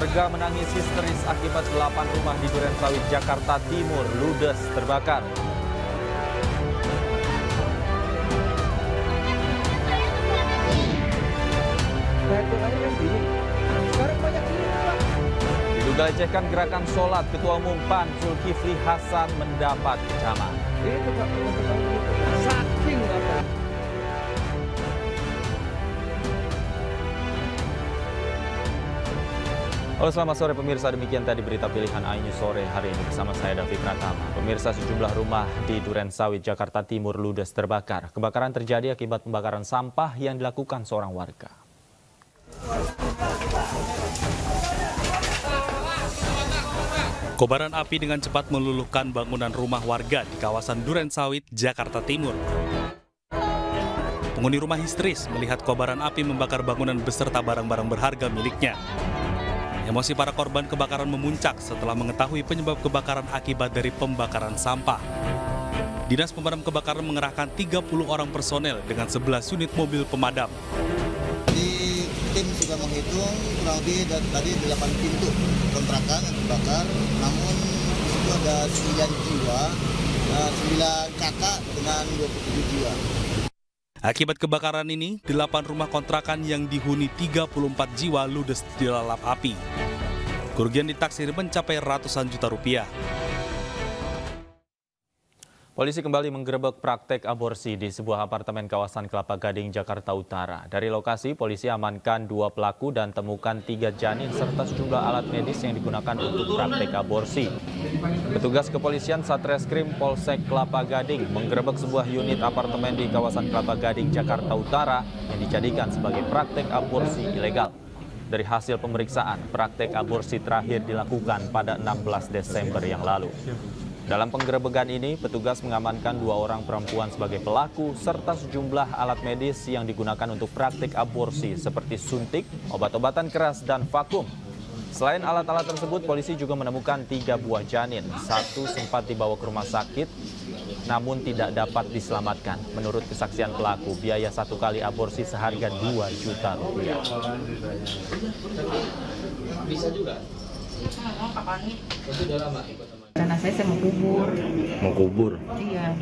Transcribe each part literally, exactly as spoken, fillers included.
Warga menangis histeris akibat delapan rumah di Durensawit, Jakarta Timur ludes terbakar. Diduga lecehkan gerakan sholat, Ketua Umum P A N Zulkifli Hasan mendapat kecaman. Itu Pak, saking apa? Halo, selamat sore pemirsa, demikian tadi berita pilihan iNews sore hari ini bersama saya Davi Pratama. Pemirsa, sejumlah rumah di Durensawit, Jakarta Timur ludes terbakar. Kebakaran terjadi akibat pembakaran sampah yang dilakukan seorang warga. Kobaran api dengan cepat meluluhkan bangunan rumah warga di kawasan Durensawit, Jakarta Timur. Penghuni rumah histeris melihat kobaran api membakar bangunan beserta barang-barang berharga miliknya. Emosi para korban kebakaran memuncak setelah mengetahui penyebab kebakaran akibat dari pembakaran sampah. Dinas Pemadam Kebakaran mengerahkan tiga puluh orang personel dengan sebelas unit mobil pemadam. Di tim sudah menghitung kurang lebih tadi delapan pintu kontrakan yang terbakar, namun itu ada sembilan jiwa, sembilan kakak dengan dua puluh tujuh jiwa. Akibat kebakaran ini, delapan rumah kontrakan yang dihuni tiga puluh empat jiwa ludes dilalap api. Kerugian ditaksir mencapai ratusan juta rupiah. Polisi kembali menggerebek praktek aborsi di sebuah apartemen kawasan Kelapa Gading, Jakarta Utara. Dari lokasi, polisi amankan dua pelaku dan temukan tiga janin serta sejumlah alat medis yang digunakan untuk praktek aborsi. Petugas kepolisian Satreskrim Polsek Kelapa Gading menggerebek sebuah unit apartemen di kawasan Kelapa Gading, Jakarta Utara yang dijadikan sebagai praktek aborsi ilegal. Dari hasil pemeriksaan, praktek aborsi terakhir dilakukan pada enam belas Desember yang lalu. Dalam penggerebekan ini, petugas mengamankan dua orang perempuan sebagai pelaku serta sejumlah alat medis yang digunakan untuk praktik aborsi seperti suntik, obat-obatan keras, dan vakum. Selain alat-alat tersebut, polisi juga menemukan tiga buah janin. Satu sempat dibawa ke rumah sakit, namun tidak dapat diselamatkan. Menurut kesaksian pelaku, biaya satu kali aborsi seharga dua juta rupiah. Bisa juga. Kapan nih? Itu udah lama ikut sama. Karena saya, saya mau kubur. Mau kubur? Iya.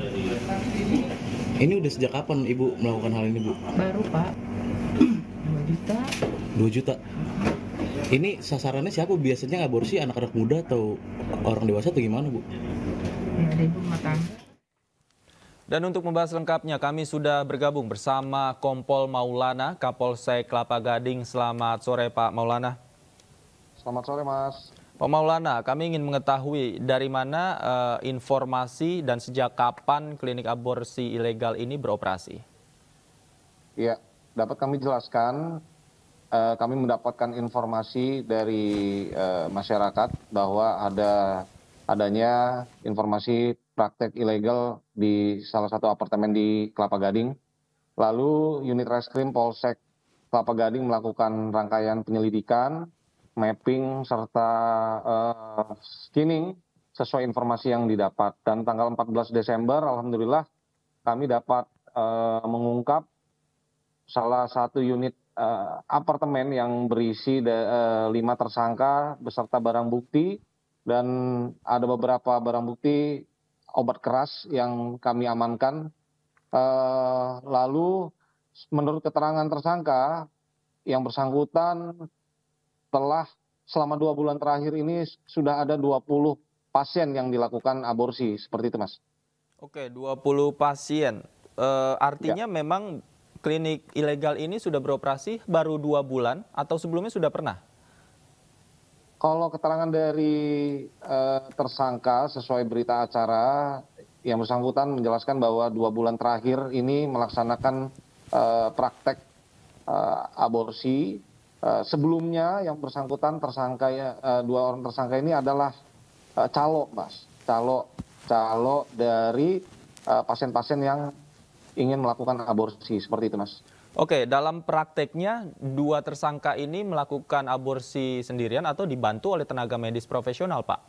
Ini udah sejak kapan Ibu melakukan hal ini, Bu? Baru, Pak. dua juta. dua juta? Ini sasarannya siapa? Biasanya aborsi anak-anak muda atau orang dewasa atau gimana, Bu? Ya, ada ibu rumah tangga. Dan untuk membahas lengkapnya, kami sudah bergabung bersama Kompol Maulana, Kapolsek Kelapa Gading. Selamat sore, Pak Maulana. Selamat sore, Mas. Pak Maulana, kami ingin mengetahui dari mana uh, informasi dan sejak kapan klinik aborsi ilegal ini beroperasi? Ya, dapat kami jelaskan, uh, kami mendapatkan informasi dari uh, masyarakat bahwa ada adanya informasi praktek ilegal di salah satu apartemen di Kelapa Gading. Lalu unit reskrim Polsek Kelapa Gading melakukan rangkaian penyelidikan, mapping serta uh, screening sesuai informasi yang didapat. Dan tanggal empat belas Desember, alhamdulillah kami dapat uh, mengungkap salah satu unit uh, apartemen yang berisi uh, lima tersangka beserta barang bukti, dan ada beberapa barang bukti obat keras yang kami amankan. Uh, lalu menurut keterangan tersangka, yang bersangkutan telah selama dua bulan terakhir ini sudah ada dua puluh pasien yang dilakukan aborsi, seperti itu, Mas. Oke, dua puluh pasien. E, artinya ya, memang klinik ilegal ini sudah beroperasi baru dua bulan atau sebelumnya sudah pernah? Kalau keterangan dari e, tersangka sesuai berita acara, yang bersangkutan menjelaskan bahwa dua bulan terakhir ini melaksanakan e, praktek e, aborsi. Uh, sebelumnya yang bersangkutan tersangka uh, dua orang tersangka ini adalah uh, calo, Mas, calo, calo dari pasien-pasien uh, yang ingin melakukan aborsi, seperti itu, Mas. Oke, dalam prakteknya dua tersangka ini melakukan aborsi sendirian atau dibantu oleh tenaga medis profesional, Pak?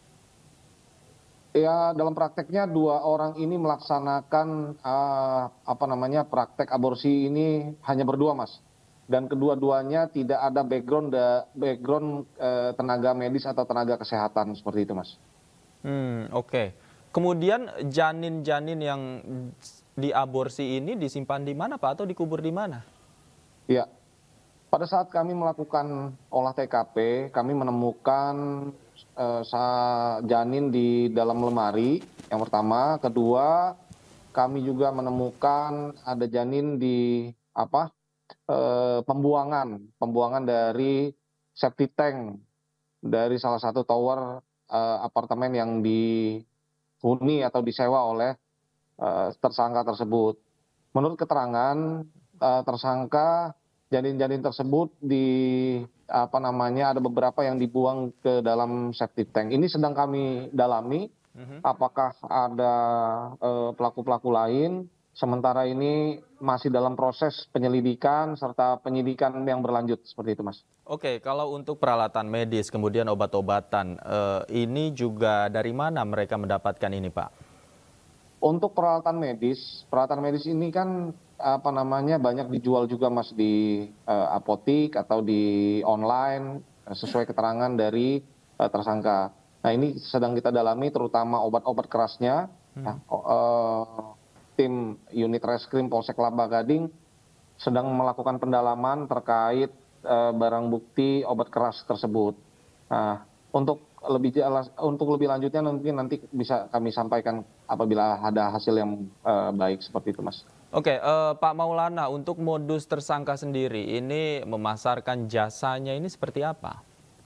Ya, dalam prakteknya dua orang ini melaksanakan uh, apa namanya praktek aborsi ini hanya berdua, Mas. dan kedua-duanya tidak ada background da, background eh, tenaga medis atau tenaga kesehatan seperti itu, Mas. Hmm, oke. Okay. Kemudian janin-janin yang diaborsi ini disimpan di mana, Pak, atau dikubur di mana? Ya, pada saat kami melakukan olah T K P, kami menemukan eh, janin di dalam lemari. Yang pertama, kedua, kami juga menemukan ada janin di apa? Eh, pembuangan, pembuangan dari septic tank dari salah satu tower eh, apartemen yang dihuni atau disewa oleh eh, tersangka tersebut. Menurut keterangan eh, tersangka, janin-janin tersebut di apa namanya ada beberapa yang dibuang ke dalam septic tank. Ini sedang kami dalami, mm-hmm. apakah ada eh, pelaku-pelaku lain. Sementara ini masih dalam proses penyelidikan serta penyidikan yang berlanjut seperti itu, Mas. Oke, kalau untuk peralatan medis kemudian obat-obatan, eh, ini juga dari mana mereka mendapatkan ini, Pak? Untuk peralatan medis, peralatan medis ini kan apa namanya banyak dijual juga, Mas, di eh, apotik atau di online sesuai keterangan dari eh, tersangka. Nah, ini sedang kita dalami terutama obat-obat kerasnya. Hmm. Nah, eh, tim unit reskrim Polsek Kelapa Gading sedang melakukan pendalaman terkait eh, barang bukti obat keras tersebut. Nah, untuk lebih jelas, untuk lebih lanjutnya mungkin nanti bisa kami sampaikan apabila ada hasil yang eh, baik seperti itu, Mas. Oke, eh, Pak Maulana, untuk modus tersangka sendiri ini memasarkan jasanya ini seperti apa?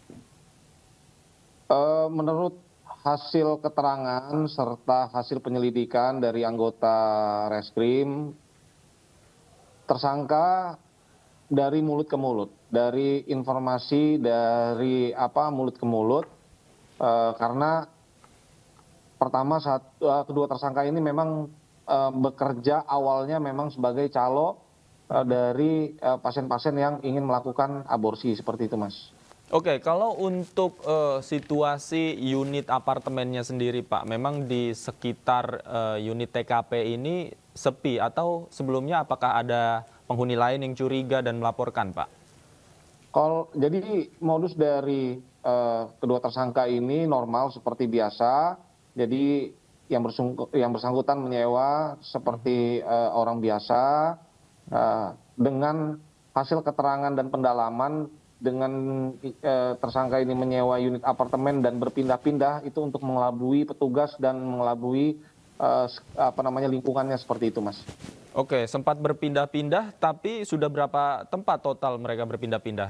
Eh, menurut hasil keterangan serta hasil penyelidikan dari anggota reskrim, tersangka dari mulut ke mulut, dari informasi dari apa mulut ke mulut, eh, karena pertama saat eh, kedua tersangka ini memang eh, bekerja awalnya memang sebagai calo eh, dari eh, pasien-pasien yang ingin melakukan aborsi seperti itu, Mas. Oke, kalau untuk uh, situasi unit apartemennya sendiri, Pak, memang di sekitar uh, unit T K P ini sepi atau sebelumnya apakah ada penghuni lain yang curiga dan melaporkan, Pak? Kalau jadi modus dari uh, kedua tersangka ini normal seperti biasa, jadi yang, yang bersangkutan menyewa seperti uh, orang biasa uh, dengan hasil keterangan dan pendalaman. Dengan eh, tersangka ini menyewa unit apartemen dan berpindah-pindah itu untuk mengelabui petugas dan mengelabui eh, apa namanya lingkungannya seperti itu, Mas. Oke, sempat berpindah-pindah, tapi sudah berapa tempat total mereka berpindah-pindah?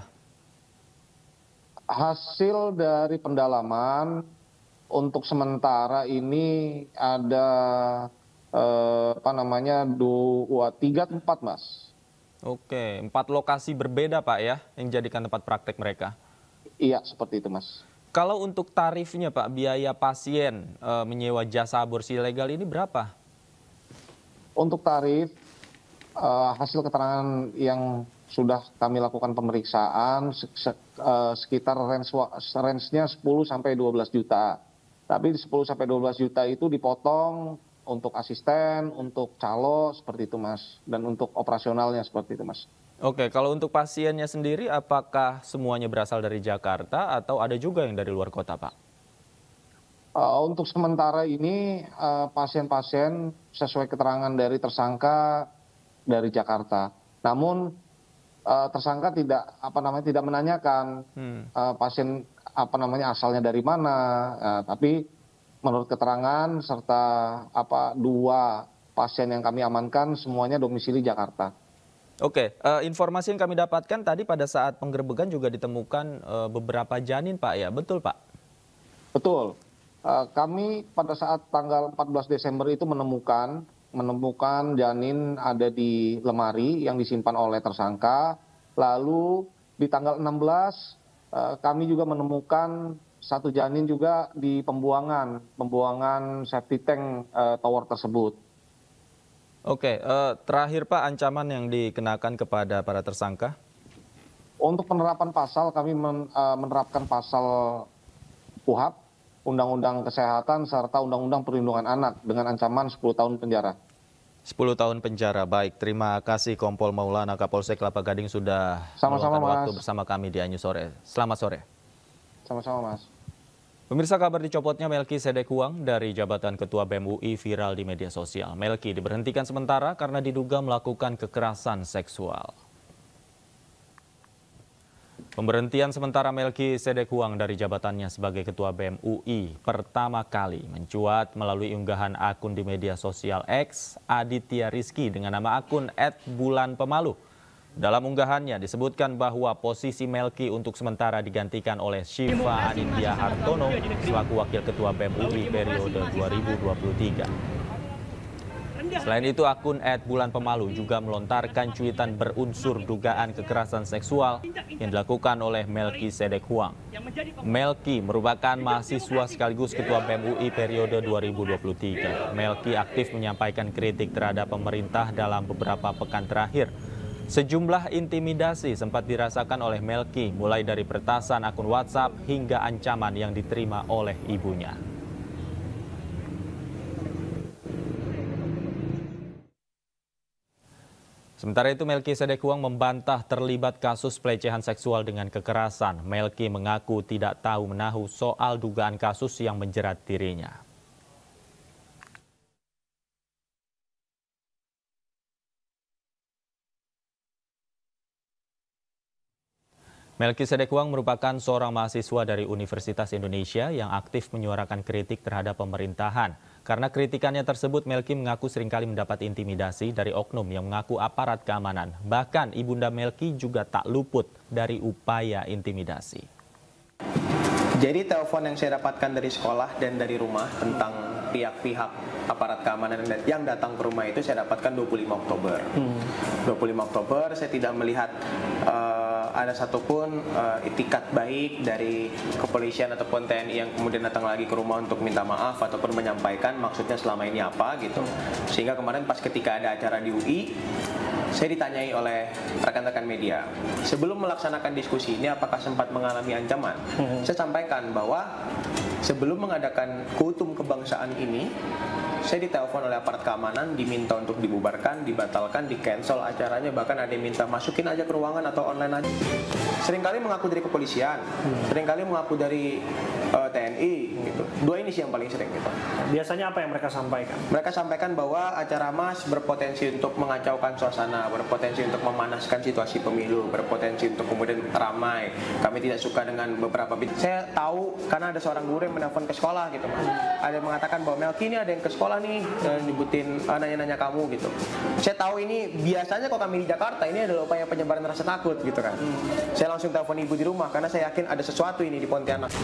Hasil dari pendalaman untuk sementara ini ada eh, apa namanya dua tiga tempat, Mas. Oke, empat lokasi berbeda, Pak, ya, yang jadikan tempat praktek mereka? Iya, seperti itu, Mas. Kalau untuk tarifnya, Pak, biaya pasien e, menyewa jasa aborsi ilegal ini berapa? Untuk tarif, e, hasil keterangan yang sudah kami lakukan pemeriksaan, se se e, sekitar range-nya sepuluh sampai dua belas juta. Tapi di sepuluh sampai dua belas juta itu dipotong untuk asisten, untuk calo, seperti itu, Mas. Dan untuk operasionalnya seperti itu, Mas. Oke, kalau untuk pasiennya sendiri, apakah semuanya berasal dari Jakarta atau ada juga yang dari luar kota, Pak? Uh, untuk sementara ini, pasien-pasien uh, sesuai keterangan dari tersangka dari Jakarta. Namun, uh, tersangka tidak apa namanya tidak menanyakan hmm. uh, pasien apa namanya asalnya dari mana, uh, tapi menurut keterangan serta apa dua pasien yang kami amankan semuanya domisili Jakarta. Oke, uh, informasi yang kami dapatkan tadi pada saat penggerbegan juga ditemukan uh, beberapa janin, Pak, ya, betul, Pak? Betul. Uh, kami pada saat tanggal empat belas Desember itu menemukan menemukan janin ada di lemari yang disimpan oleh tersangka. Lalu di tanggal enam belas uh, kami juga menemukan satu janin juga di pembuangan, pembuangan septic tank uh, tower tersebut. Oke, uh, terakhir, Pak, ancaman yang dikenakan kepada para tersangka? Untuk penerapan pasal, kami men, uh, menerapkan pasal K U H P, Undang-Undang Kesehatan, serta Undang-Undang Perlindungan Anak dengan ancaman sepuluh tahun penjara. sepuluh tahun penjara. Baik, terima kasih Kompol Maulana, Kapolsek Kelapa Gading sudah Sama-sama, meluangkan waktu Mas. bersama kami di Anyu Sore. Selamat sore. Sama-sama, Mas. Pemirsa, kabar dicopotnya Melki Sedekuang dari jabatan Ketua B E M U I viral di media sosial. Melki diberhentikan sementara karena diduga melakukan kekerasan seksual. Pemberhentian sementara Melki Sedekuang dari jabatannya sebagai Ketua B E M U I pertama kali mencuat melalui unggahan akun di media sosial X Aditya Rizky dengan nama akun et bulan pemalu. Dalam unggahannya disebutkan bahwa posisi Melki untuk sementara digantikan oleh Syifa Anindya Hartono selaku Wakil Ketua B E M U I periode dua ribu dua puluh tiga. Selain itu, akun et bulan pemalu juga melontarkan cuitan berunsur dugaan kekerasan seksual yang dilakukan oleh Melki Sedekuang. Melki merupakan mahasiswa sekaligus Ketua B E M U I periode dua ribu dua puluh tiga. Melki aktif menyampaikan kritik terhadap pemerintah dalam beberapa pekan terakhir. Sejumlah intimidasi sempat dirasakan oleh Melki, mulai dari peretasan akun WhatsApp hingga ancaman yang diterima oleh ibunya. Sementara itu, Melki Sedekuang membantah terlibat kasus pelecehan seksual dengan kekerasan. Melki mengaku tidak tahu menahu soal dugaan kasus yang menjerat dirinya. Melki Sedekuang merupakan seorang mahasiswa dari Universitas Indonesia yang aktif menyuarakan kritik terhadap pemerintahan. Karena kritikannya tersebut, Melki mengaku seringkali mendapat intimidasi dari oknum yang mengaku aparat keamanan. Bahkan ibunda Melki juga tak luput dari upaya intimidasi. Jadi telepon yang saya dapatkan dari sekolah dan dari rumah tentang pihak-pihak aparat keamanan yang datang ke rumah itu saya dapatkan dua puluh lima Oktober. Hmm. dua puluh lima Oktober saya tidak melihat uh, ada satupun uh, itikat baik dari kepolisian ataupun T N I yang kemudian datang lagi ke rumah untuk minta maaf ataupun menyampaikan maksudnya selama ini apa gitu. Sehingga kemarin pas ketika ada acara di U I, saya ditanyai oleh rekan-rekan media, sebelum melaksanakan diskusi ini apakah sempat mengalami ancaman? Hmm. Saya sampaikan bahwa sebelum mengadakan kultum kebangsaan ini, saya ditelepon oleh aparat keamanan, diminta untuk dibubarkan, dibatalkan, di-cancel acaranya, bahkan ada yang minta masukin aja ke ruangan atau online aja. Seringkali mengaku dari kepolisian, hmm. seringkali mengaku dari uh, T N I, gitu. Dua ini sih yang paling sering gitu. Biasanya apa yang mereka sampaikan? Mereka sampaikan bahwa acara Mas berpotensi untuk mengacaukan suasana, berpotensi untuk memanaskan situasi pemilu, berpotensi untuk kemudian ramai. Kami tidak suka dengan beberapa bit. Saya tahu karena ada seorang guru yang menelpon ke sekolah gitu, Mas. Ada yang mengatakan bahwa Melki ini ada yang ke sekolah nih, nyebutin uh, nanya-nanya kamu gitu. Saya tahu ini biasanya kalau kami di Jakarta ini adalah upaya penyebaran rasa takut gitu kan. Hmm. Saya langsung telepon ibu di rumah karena saya yakin ada sesuatu ini di Pontianak.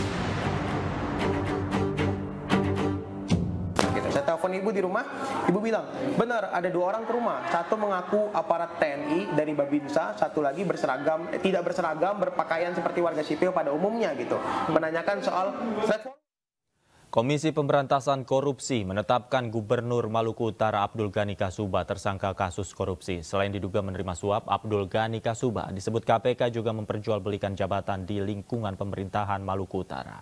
Gitu. Saya telepon ibu di rumah, ibu bilang, benar ada dua orang ke rumah. Satu mengaku aparat T N I dari Babinsa, satu lagi berseragam, eh, tidak berseragam, berpakaian seperti warga sipil pada umumnya gitu. Menanyakan soal Komisi Pemberantasan Korupsi menetapkan Gubernur Maluku Utara Abdul Ghani Kasuba tersangka kasus korupsi. Selain diduga menerima suap, Abdul Ghani Kasuba disebut K P K juga memperjualbelikan jabatan di lingkungan pemerintahan Maluku Utara.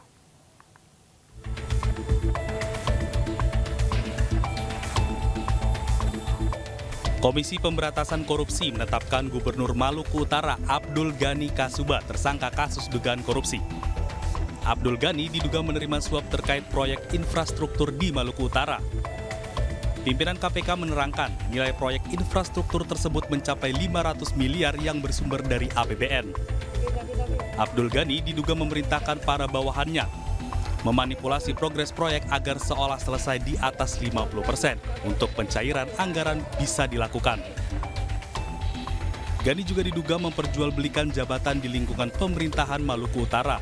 Komisi Pemberantasan Korupsi menetapkan Gubernur Maluku Utara Abdul Ghani Kasuba tersangka kasus dugaan korupsi. Abdul Ghani diduga menerima suap terkait proyek infrastruktur di Maluku Utara. Pimpinan K P K menerangkan nilai proyek infrastruktur tersebut mencapai lima ratus miliar yang bersumber dari A P B N. Abdul Ghani diduga memerintahkan para bawahannya memanipulasi progres proyek agar seolah selesai di atas lima puluh persen untuk pencairan anggaran bisa dilakukan. Ghani juga diduga memperjualbelikan jabatan di lingkungan pemerintahan Maluku Utara.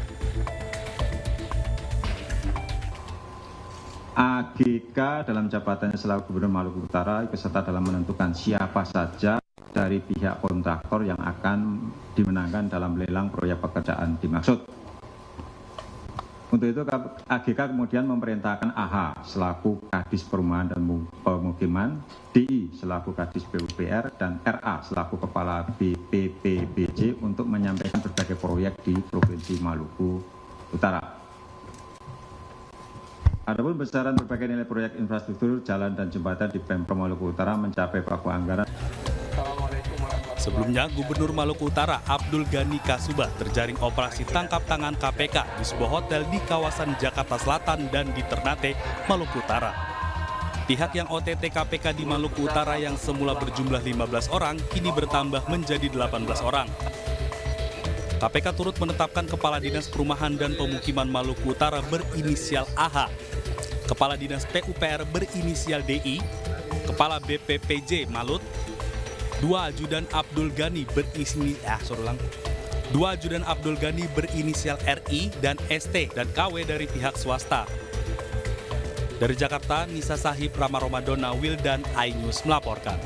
A G K dalam jabatannya selaku Gubernur Maluku Utara ikut serta dalam menentukan siapa saja dari pihak kontraktor yang akan dimenangkan dalam lelang proyek pekerjaan dimaksud. Untuk itu A G K kemudian memerintahkan A H selaku Kadis Perumahan dan Pemukiman, D I selaku Kadis P U P R, dan R A selaku Kepala B P P B J untuk menyampaikan berbagai proyek di Provinsi Maluku Utara. Adapun besaran berbagai nilai proyek infrastruktur jalan dan jembatan di Pemprov Maluku Utara mencapai pokok anggaran. Sebelumnya, Gubernur Maluku Utara Abdul Ghani Kasubah terjaring operasi tangkap tangan K P K di sebuah hotel di kawasan Jakarta Selatan dan di Ternate, Maluku Utara. Pihak yang O T T K P K di Maluku Utara yang semula berjumlah lima belas orang, kini bertambah menjadi delapan belas orang. K P K turut menetapkan Kepala Dinas Perumahan dan Pemukiman Maluku Utara berinisial A H, Kepala Dinas P U P R berinisial D I, Kepala B P P J Malut, dua ajudan Abdul Ghani berinisial ah, surulang. Dua ajudan Abdul Ghani berinisial R I dan S T dan K W dari pihak swasta. Dari Jakarta, Nisa Sahib, Rama Romadona, Wildan, iNews melaporkan.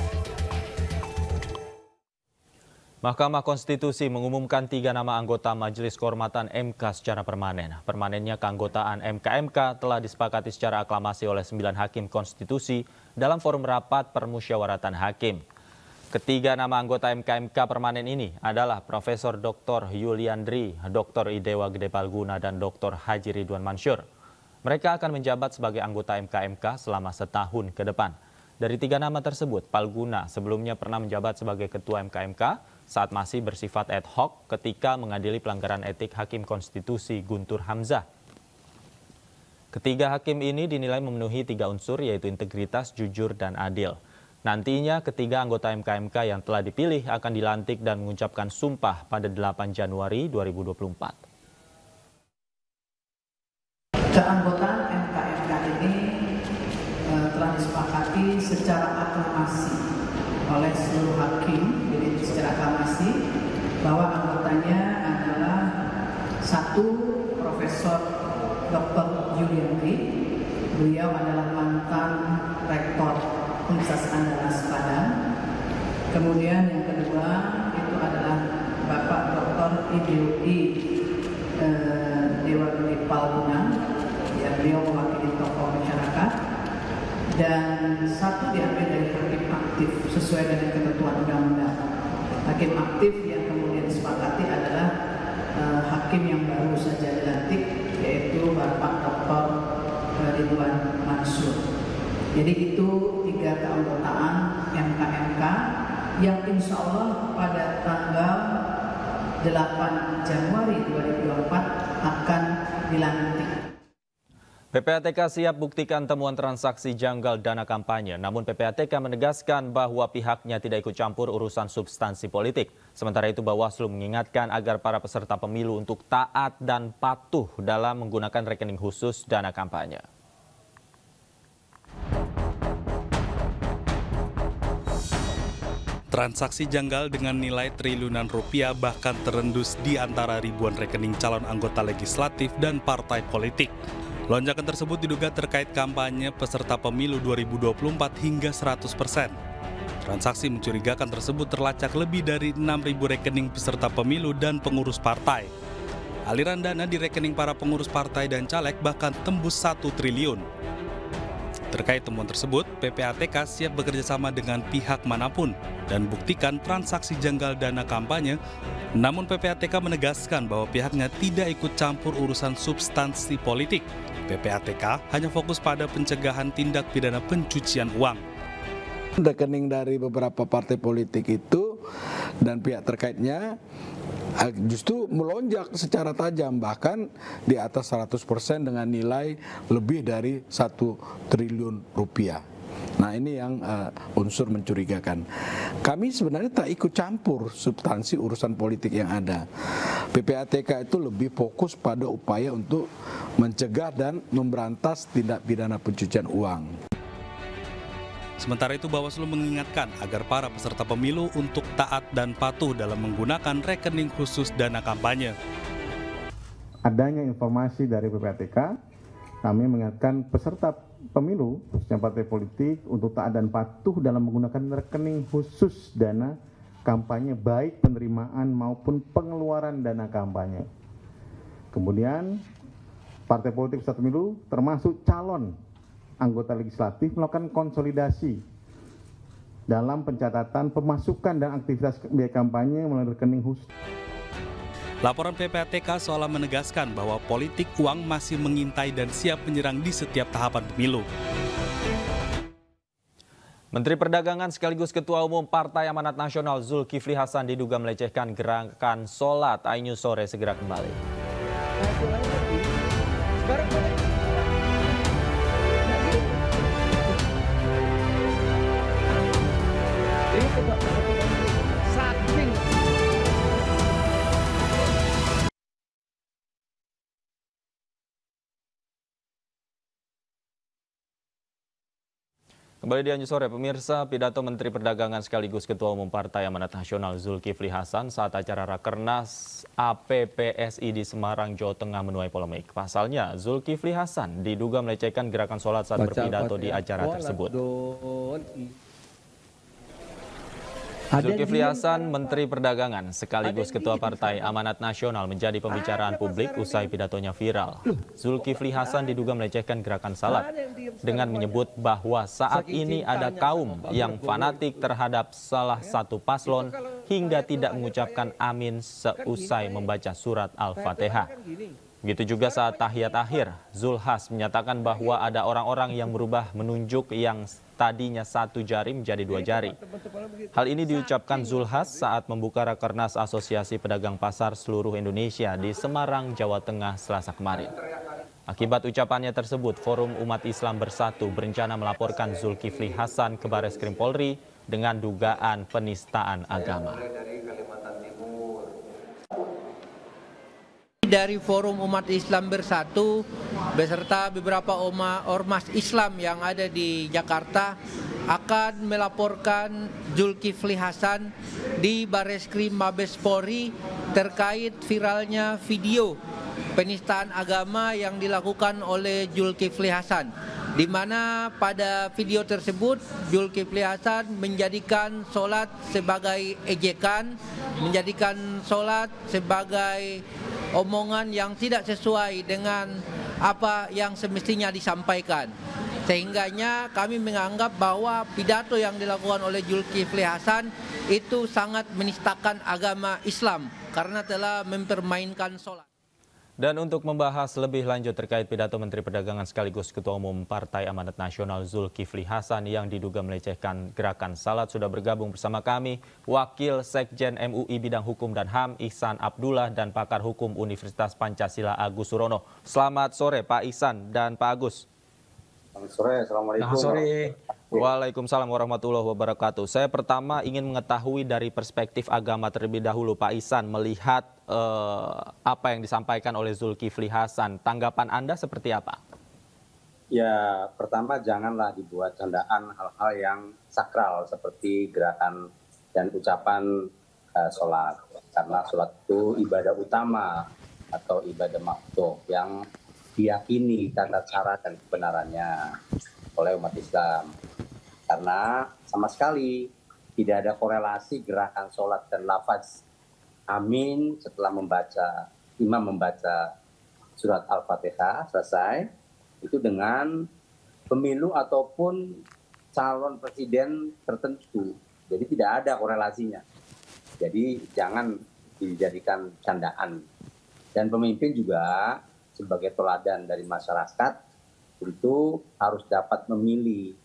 Mahkamah Konstitusi mengumumkan tiga nama anggota Majelis Kehormatan M K secara permanen. Permanennya keanggotaan M K M K telah disepakati secara aklamasi oleh sembilan hakim konstitusi dalam forum rapat permusyawaratan hakim. Ketiga nama anggota M K M K permanen ini adalah Profesor Doktor Yuliandri, Doktor Idewa Gede Palguna, dan Doktor Haji Ridwan Mansyur. Mereka akan menjabat sebagai anggota M K M K selama setahun ke depan. Dari tiga nama tersebut, Palguna sebelumnya pernah menjabat sebagai Ketua M K M K saat masih bersifat ad hoc ketika mengadili pelanggaran etik Hakim Konstitusi Guntur Hamzah. Ketiga hakim ini dinilai memenuhi tiga unsur, yaitu integritas, jujur, dan adil. Nantinya ketiga anggota M K M K yang telah dipilih akan dilantik dan mengucapkan sumpah pada delapan Januari dua ribu dua puluh empat. Keanggotaan M K M K ini e, telah disepakati secara aklamasi oleh seluruh hakim, jadi secara aklamasi bahwa anggotanya adalah satu Profesor Doktor Yuliandri, beliau adalah mantan Rektor Universitas Andalas Padang. Kemudian yang kedua itu adalah Bapak Doktor Idewi e, Dewa Gede Palguna. Ya, beliau mewakili tokoh masyarakat, dan satu diambil dari hakim aktif sesuai dengan ketentuan undang-undang. Hakim aktif yang kemudian disepakati adalah uh, hakim yang baru saja dilantik, yaitu Bapak Doktor Ridwan Mansyur. Jadi itu tiga keanggotaan M K M K yang insya Allah pada tanggal delapan Januari dua ribu dua puluh empat akan dilantik. P P A T K siap buktikan temuan transaksi janggal dana kampanye. Namun P P A T K menegaskan bahwa pihaknya tidak ikut campur urusan substansi politik. Sementara itu Bawaslu mengingatkan agar para peserta pemilu untuk taat dan patuh dalam menggunakan rekening khusus dana kampanye. Transaksi janggal dengan nilai triliunan rupiah bahkan terendus di antara ribuan rekening calon anggota legislatif dan partai politik. Lonjakan tersebut diduga terkait kampanye peserta pemilu dua ribu dua puluh empat hingga seratus persen. Transaksi mencurigakan tersebut terlacak lebih dari enam ribu rekening peserta pemilu dan pengurus partai. Aliran dana di rekening para pengurus partai dan caleg bahkan tembus satu triliun. Terkait temuan tersebut, P P A T K siap bekerjasama dengan pihak manapun dan buktikan transaksi janggal dana kampanye. Namun P P A T K menegaskan bahwa pihaknya tidak ikut campur urusan substansi politik. P P A T K hanya fokus pada pencegahan tindak pidana pencucian uang. Rekening dari beberapa partai politik itu dan pihak terkaitnya justru melonjak secara tajam, bahkan di atas seratus persen dengan nilai lebih dari satu triliun rupiah. Nah, ini yang uh, unsur mencurigakan. Kami sebenarnya tak ikut campur substansi urusan politik yang ada. P P A T K itu lebih fokus pada upaya untuk mencegah dan memberantas tindak pidana pencucian uang. Sementara itu Bawaslu mengingatkan agar para peserta pemilu untuk taat dan patuh dalam menggunakan rekening khusus dana kampanye. Adanya informasi dari P P A T K, kami mengingatkan peserta pemilu, khususnya partai politik, untuk taat dan patuh dalam menggunakan rekening khusus dana kampanye, baik penerimaan maupun pengeluaran dana kampanye. Kemudian, partai politik peserta pemilu termasuk calon anggota legislatif melakukan konsolidasi dalam pencatatan pemasukan dan aktivitas biaya kampanye melalui rekening khusus. Laporan P P A T K seolah menegaskan bahwa politik uang masih mengintai dan siap menyerang di setiap tahapan pemilu. Menteri Perdagangan sekaligus Ketua Umum Partai Amanat Nasional Zulkifli Hasan diduga melecehkan gerakan sholat. iNews Sore segera kembali. Kembali di iNews Sore, pemirsa, pidato Menteri Perdagangan sekaligus Ketua Umum Partai Amanat Nasional Zulkifli Hasan saat acara Rakernas A P P S I di Semarang, Jawa Tengah menuai polemik. Pasalnya, Zulkifli Hasan diduga melecehkan gerakan sholat saat berpidato di acara tersebut. Zulkifli Hasan, Menteri Perdagangan sekaligus Ketua Partai Amanat Nasional menjadi pembicaraan publik usai pidatonya viral. Zulkifli Hasan diduga melecehkan gerakan salat dengan menyebut bahwa saat ini ada kaum yang fanatik terhadap salah satu paslon hingga tidak mengucapkan amin seusai membaca surat Al-Fatihah. Begitu juga saat tahiyat akhir, Zulhas menyatakan bahwa ada orang-orang yang berubah menunjuk yang tadinya satu jari menjadi dua jari. Hal ini diucapkan Zulhas saat membuka Rakernas Asosiasi Pedagang Pasar seluruh Indonesia di Semarang, Jawa Tengah, Selasa kemarin. Akibat ucapannya tersebut, Forum Umat Islam Bersatu berencana melaporkan Zulkifli Hasan ke Bareskrim Polri dengan dugaan penistaan agama. Dari Forum Umat Islam Bersatu beserta beberapa ormas Islam yang ada di Jakarta akan melaporkan Zulkifli Hasan di Bareskrim Mabes Polri terkait viralnya video penistaan agama yang dilakukan oleh Zulkifli Hasan, di mana pada video tersebut Zulkifli Hasan menjadikan sholat sebagai ejekan, menjadikan sholat sebagai omongan yang tidak sesuai dengan apa yang semestinya disampaikan. Sehingganya kami menganggap bahwa pidato yang dilakukan oleh Zulkifli Hasan itu sangat menistakan agama Islam karena telah mempermainkan sholat. Dan untuk membahas lebih lanjut terkait pidato Menteri Perdagangan sekaligus Ketua Umum Partai Amanat Nasional Zulkifli Hasan yang diduga melecehkan gerakan salat, sudah bergabung bersama kami Wakil Sekjen M U I Bidang Hukum dan H A M Ihsan Abdullah dan pakar hukum Universitas Pancasila Agus Surono. Selamat sore Pak Ihsan dan Pak Agus. Selamat sore, Assalamualaikum. Selamat sore. Waalaikumsalam warahmatullahi wabarakatuh. Saya pertama ingin mengetahui dari perspektif agama terlebih dahulu, Pak Ihsan, melihat eh, apa yang disampaikan oleh Zulkifli Hasan. Tanggapan Anda seperti apa? Ya, pertama janganlah dibuat candaan hal-hal yang sakral seperti gerakan dan ucapan eh, sholat. Karena sholat itu ibadah utama atau ibadah makhluk yang diyakini tata cara dan kebenarannya oleh umat Islam. Karena sama sekali tidak ada korelasi gerakan sholat dan lafaz amin setelah membaca, imam membaca surat Al-Fatihah selesai, itu dengan pemilu ataupun calon presiden tertentu. Jadi tidak ada korelasinya. Jadi jangan dijadikan candaan. Dan pemimpin juga sebagai teladan dari masyarakat tentu harus dapat memilih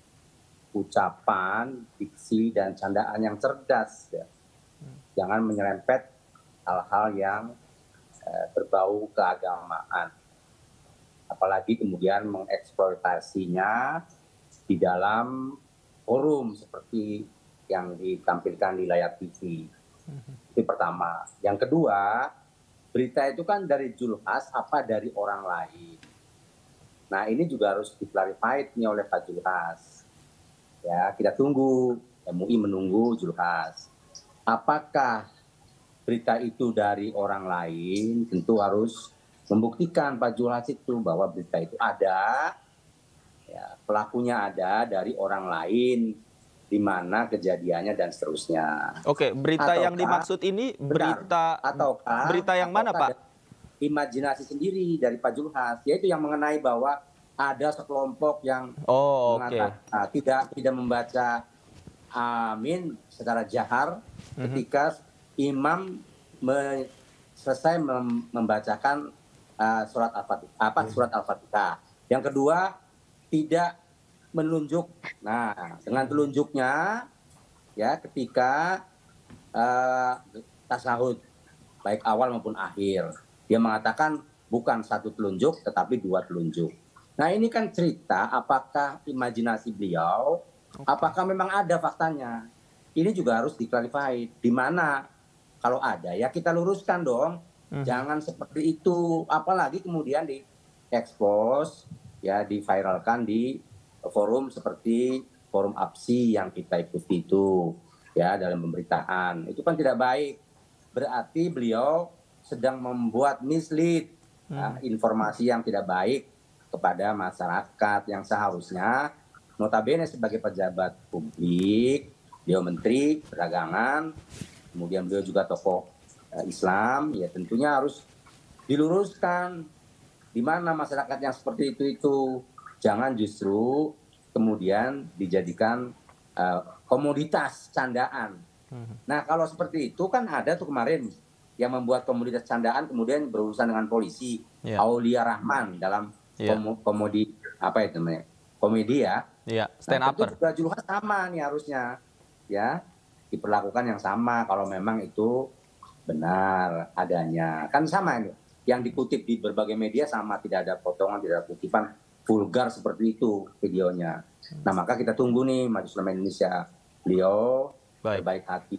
ucapan, diksi, dan candaan yang cerdas. Ya. Jangan menyerempet hal-hal yang eh, berbau keagamaan. Apalagi kemudian mengeksploitasinya di dalam forum seperti yang ditampilkan di layar T V. Itu pertama. Yang kedua, berita itu kan dari Zulhas apa dari orang lain. Nah ini juga harus diklarifikasi nih oleh Pak Zulhas. Ya, kita tunggu, M U I menunggu Zulhas. Apakah berita itu dari orang lain? Tentu harus membuktikan Pak Zulhas itu bahwa berita itu ada, ya, pelakunya ada dari orang lain, di mana kejadiannya dan seterusnya. Oke, berita ataukah, yang dimaksud ini berita benar, ataukah, berita yang mana, Pak? Imajinasi sendiri dari Pak Zulhas, yaitu yang mengenai bahwa ada sekelompok yang oh, okay. nah, tidak tidak membaca amin secara jahar mm-hmm. ketika imam selesai mem membacakan uh, surat Al-Fatihah, apa surat Al-Fatihah. Yang kedua, tidak menunjuk. Nah, dengan telunjuknya ya ketika uh, tasahud baik awal maupun akhir, dia mengatakan bukan satu telunjuk tetapi dua telunjuk. Nah, ini kan cerita apakah imajinasi beliau, apakah memang ada faktanya. Ini juga harus diklarifikasi. Di mana kalau ada ya kita luruskan dong. Hmm. Jangan seperti itu, apalagi kemudian diekspos ya, diviralkan di forum seperti forum A P S I yang kita ikuti itu ya dalam pemberitaan. Itu kan tidak baik. Berarti beliau sedang membuat mislead hmm. ya, informasi yang tidak baik kepada masyarakat yang seharusnya notabene sebagai pejabat publik, beliau menteri perdagangan, kemudian beliau juga tokoh uh, Islam, ya tentunya harus diluruskan di mana masyarakat yang seperti itu itu jangan justru kemudian dijadikan uh, komoditas candaan. Hmm. Nah kalau seperti itu kan ada tuh kemarin yang membuat komoditas candaan kemudian berurusan dengan polisi, yeah. Aulia Rahman dalam yeah. kom komodi apa itu namanya komedi ya, yeah. stand nah, upper. Juga julukan sama nih harusnya, ya diperlakukan yang sama kalau memang itu benar adanya, kan sama ini. Yang dikutip di berbagai media sama, tidak ada potongan, tidak ada kutipan vulgar seperti itu videonya. Nah maka kita tunggu nih Majelis Ulama Indonesia, beliau berbaik hati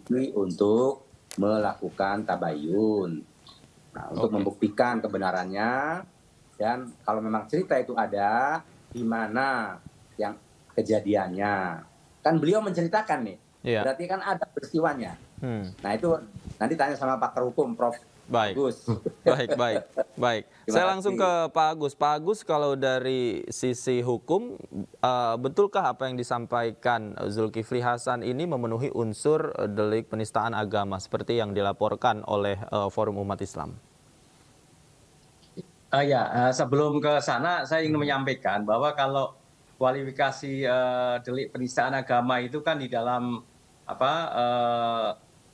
untuk melakukan tabayun, nah, untuk okay. membuktikan kebenarannya, dan kalau memang cerita itu ada di mana yang kejadiannya, kan beliau menceritakan nih, yeah. berarti kan ada peristiwanya. Hmm. Nah itu nanti tanya sama pakar hukum, Prof Baik, Agus. baik, baik, baik. Saya langsung ke Pak Agus. Pak Agus, kalau dari sisi hukum, uh, betulkah apa yang disampaikan Zulkifli Hasan ini memenuhi unsur delik penistaan agama seperti yang dilaporkan oleh uh, Forum Umat Islam? Uh, ya, uh, sebelum ke sana, saya ingin menyampaikan bahwa kalau kualifikasi uh, delik penistaan agama itu kan di dalam apa? Uh,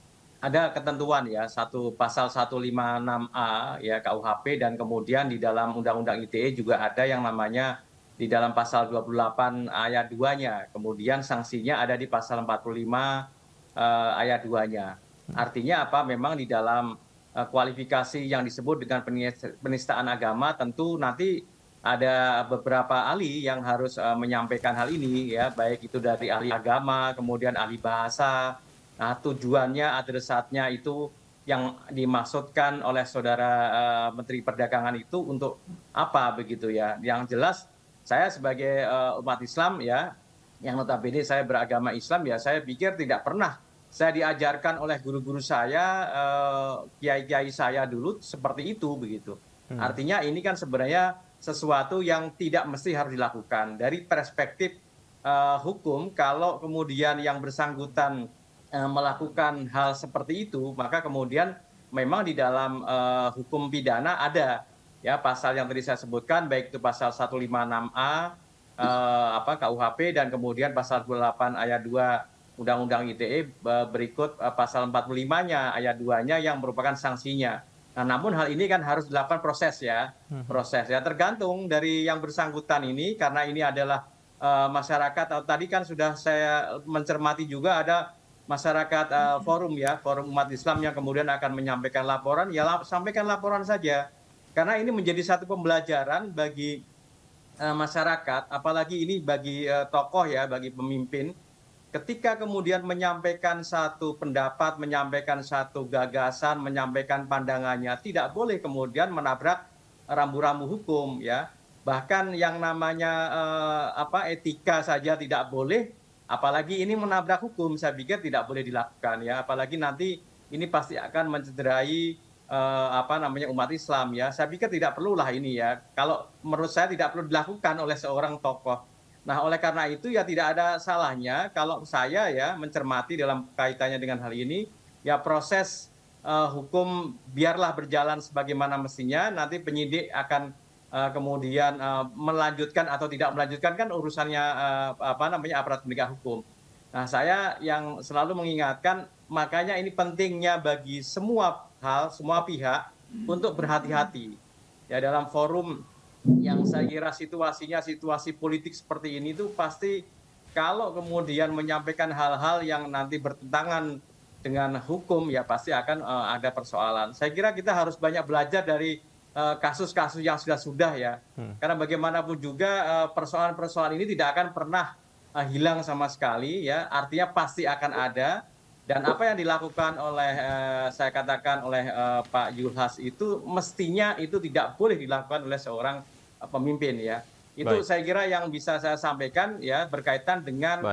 ada ketentuan ya, satu pasal seratus lima puluh enam A ya K U H P, dan kemudian di dalam Undang-Undang I T E juga ada yang namanya di dalam pasal dua puluh delapan ayat dua-nya. Kemudian sanksinya ada di pasal empat puluh lima uh, ayat dua-nya. Artinya apa? Memang di dalam uh, kualifikasi yang disebut dengan penistaan agama tentu nanti ada beberapa ahli yang harus uh, menyampaikan hal ini ya, baik itu dari ahli agama, kemudian ahli bahasa. Nah, tujuannya, adresatnya itu yang dimaksudkan oleh saudara uh, Menteri Perdagangan itu untuk apa begitu ya? Yang jelas saya sebagai uh, umat Islam ya, yang notabene saya beragama Islam ya, saya pikir tidak pernah saya diajarkan oleh guru-guru saya, kiai-kiai uh, saya dulu seperti itu begitu. Hmm. Artinya ini kan sebenarnya sesuatu yang tidak mesti harus dilakukan dari perspektif uh, hukum. Kalau kemudian yang bersangkutan melakukan hal seperti itu, maka kemudian memang di dalam uh, hukum pidana ada ya pasal yang tadi saya sebutkan, baik itu pasal seratus lima puluh enam A uh, apa K U H P, dan kemudian pasal dua puluh delapan ayat dua Undang-Undang I T E, uh, berikut uh, pasal empat puluh lima-nya ayat dua-nya yang merupakan sanksinya. Nah, namun hal ini kan harus dilakukan proses ya, proses ya tergantung dari yang bersangkutan ini, karena ini adalah uh, masyarakat. Tadi kan sudah saya mencermati juga ada masyarakat uh, forum ya, forum umat Islam yang kemudian akan menyampaikan laporan, ya lap, sampaikan laporan saja. Karena ini menjadi satu pembelajaran bagi uh, masyarakat, apalagi ini bagi uh, tokoh ya, bagi pemimpin. Ketika kemudian menyampaikan satu pendapat, menyampaikan satu gagasan, menyampaikan pandangannya, tidak boleh kemudian menabrak rambu-rambu hukum ya. Bahkan yang namanya uh, apa etika saja tidak boleh, apalagi ini menabrak hukum. Saya pikir tidak boleh dilakukan ya, apalagi nanti ini pasti akan mencederai uh, apa namanya umat Islam ya. Saya pikir tidak perlulah ini ya, kalau menurut saya tidak perlu dilakukan oleh seorang tokoh. Nah oleh karena itu ya tidak ada salahnya kalau saya ya mencermati dalam kaitannya dengan hal ini ya, proses uh, hukum biarlah berjalan sebagaimana mestinya. Nanti penyidik akan Uh, kemudian uh, melanjutkan atau tidak melanjutkan kan urusannya uh, apa namanya aparat penegak hukum. Nah saya yang selalu mengingatkan, makanya ini pentingnya bagi semua hal, semua pihak untuk berhati-hati ya dalam forum yang saya kira situasinya situasi politik seperti ini tuh pasti kalau kemudian menyampaikan hal-hal yang nanti bertentangan dengan hukum ya pasti akan uh, ada persoalan. Saya kira kita harus banyak belajar dari kasus-kasus uh, yang sudah-sudah ya. Hmm. Karena bagaimanapun juga persoalan-persoalan uh, ini tidak akan pernah uh, hilang sama sekali ya. Artinya pasti akan ada. Dan apa yang dilakukan oleh uh, saya katakan oleh uh, Pak Zulhas itu mestinya itu tidak boleh dilakukan oleh seorang uh, pemimpin ya. Itu Baik. Saya kira yang bisa saya sampaikan ya berkaitan dengan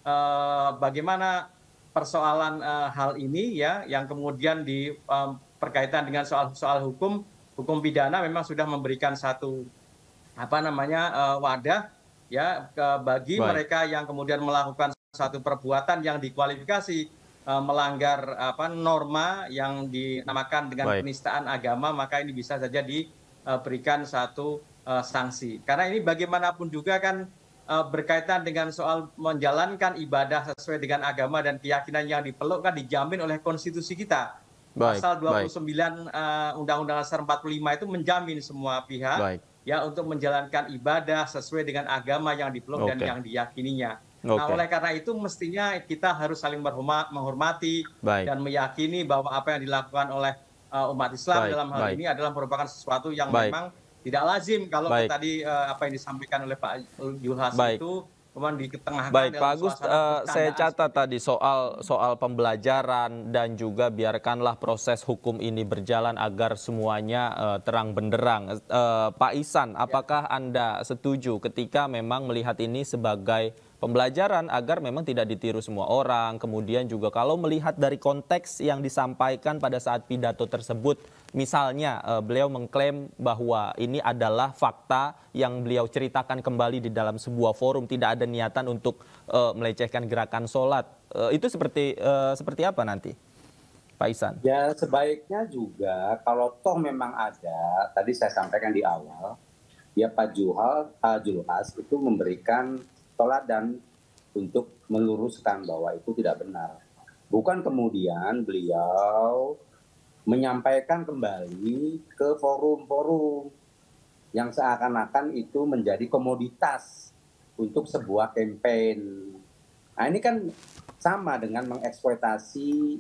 uh, bagaimana persoalan uh, hal ini ya yang kemudian di um, berkaitan dengan soal soal hukum hukum pidana memang sudah memberikan satu apa namanya uh, wadah ya ke, bagi Baik. mereka yang kemudian melakukan satu perbuatan yang dikualifikasi uh, melanggar apa norma yang dinamakan dengan Baik. penistaan agama, maka ini bisa saja diberikan uh, satu uh, sanksi. Karena ini bagaimanapun juga kan berkaitan dengan soal menjalankan ibadah sesuai dengan agama dan keyakinan yang dipeluk kan dijamin oleh konstitusi kita. Baik, Pasal dua puluh sembilan uh, Undang-Undang Dasar empat puluh lima itu menjamin semua pihak baik. ya untuk menjalankan ibadah sesuai dengan agama yang dipeluk okay. dan yang diyakininya. Okay. Nah, oleh karena itu mestinya kita harus saling menghormati baik. dan meyakini bahwa apa yang dilakukan oleh uh, umat Islam baik, dalam hal baik. ini adalah merupakan sesuatu yang baik. memang tidak lazim kalau Baik. tadi uh, apa yang disampaikan oleh Pak Zulhas itu kemudian diketengahkan. Baik, Pak Agus, uh, saya catat tadi soal soal pembelajaran dan juga biarkanlah proses hukum ini berjalan agar semuanya uh, terang benderang. Uh, Pak Ihsan, apakah ya. Anda setuju ketika memang melihat ini sebagai pembelajaran agar memang tidak ditiru semua orang, kemudian juga kalau melihat dari konteks yang disampaikan pada saat pidato tersebut, misalnya uh, beliau mengklaim bahwa ini adalah fakta yang beliau ceritakan kembali di dalam sebuah forum, tidak ada niatan untuk uh, melecehkan gerakan sholat, uh, itu seperti uh, seperti apa nanti, Pak Ihsan? Ya sebaiknya juga kalau toh memang ada, tadi saya sampaikan di awal, ya Pak Juhal, uh, Zulhas itu memberikan toladan untuk meluruskan bahwa itu tidak benar. Bukan kemudian beliau menyampaikan kembali ke forum-forum yang seakan-akan itu menjadi komoditas untuk sebuah campaign. Nah ini kan sama dengan mengeksploitasi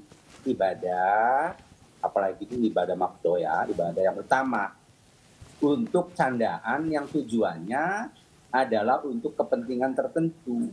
ibadah, apalagi itu ibadah makdo ya, ibadah yang utama, untuk candaan yang tujuannya adalah untuk kepentingan tertentu.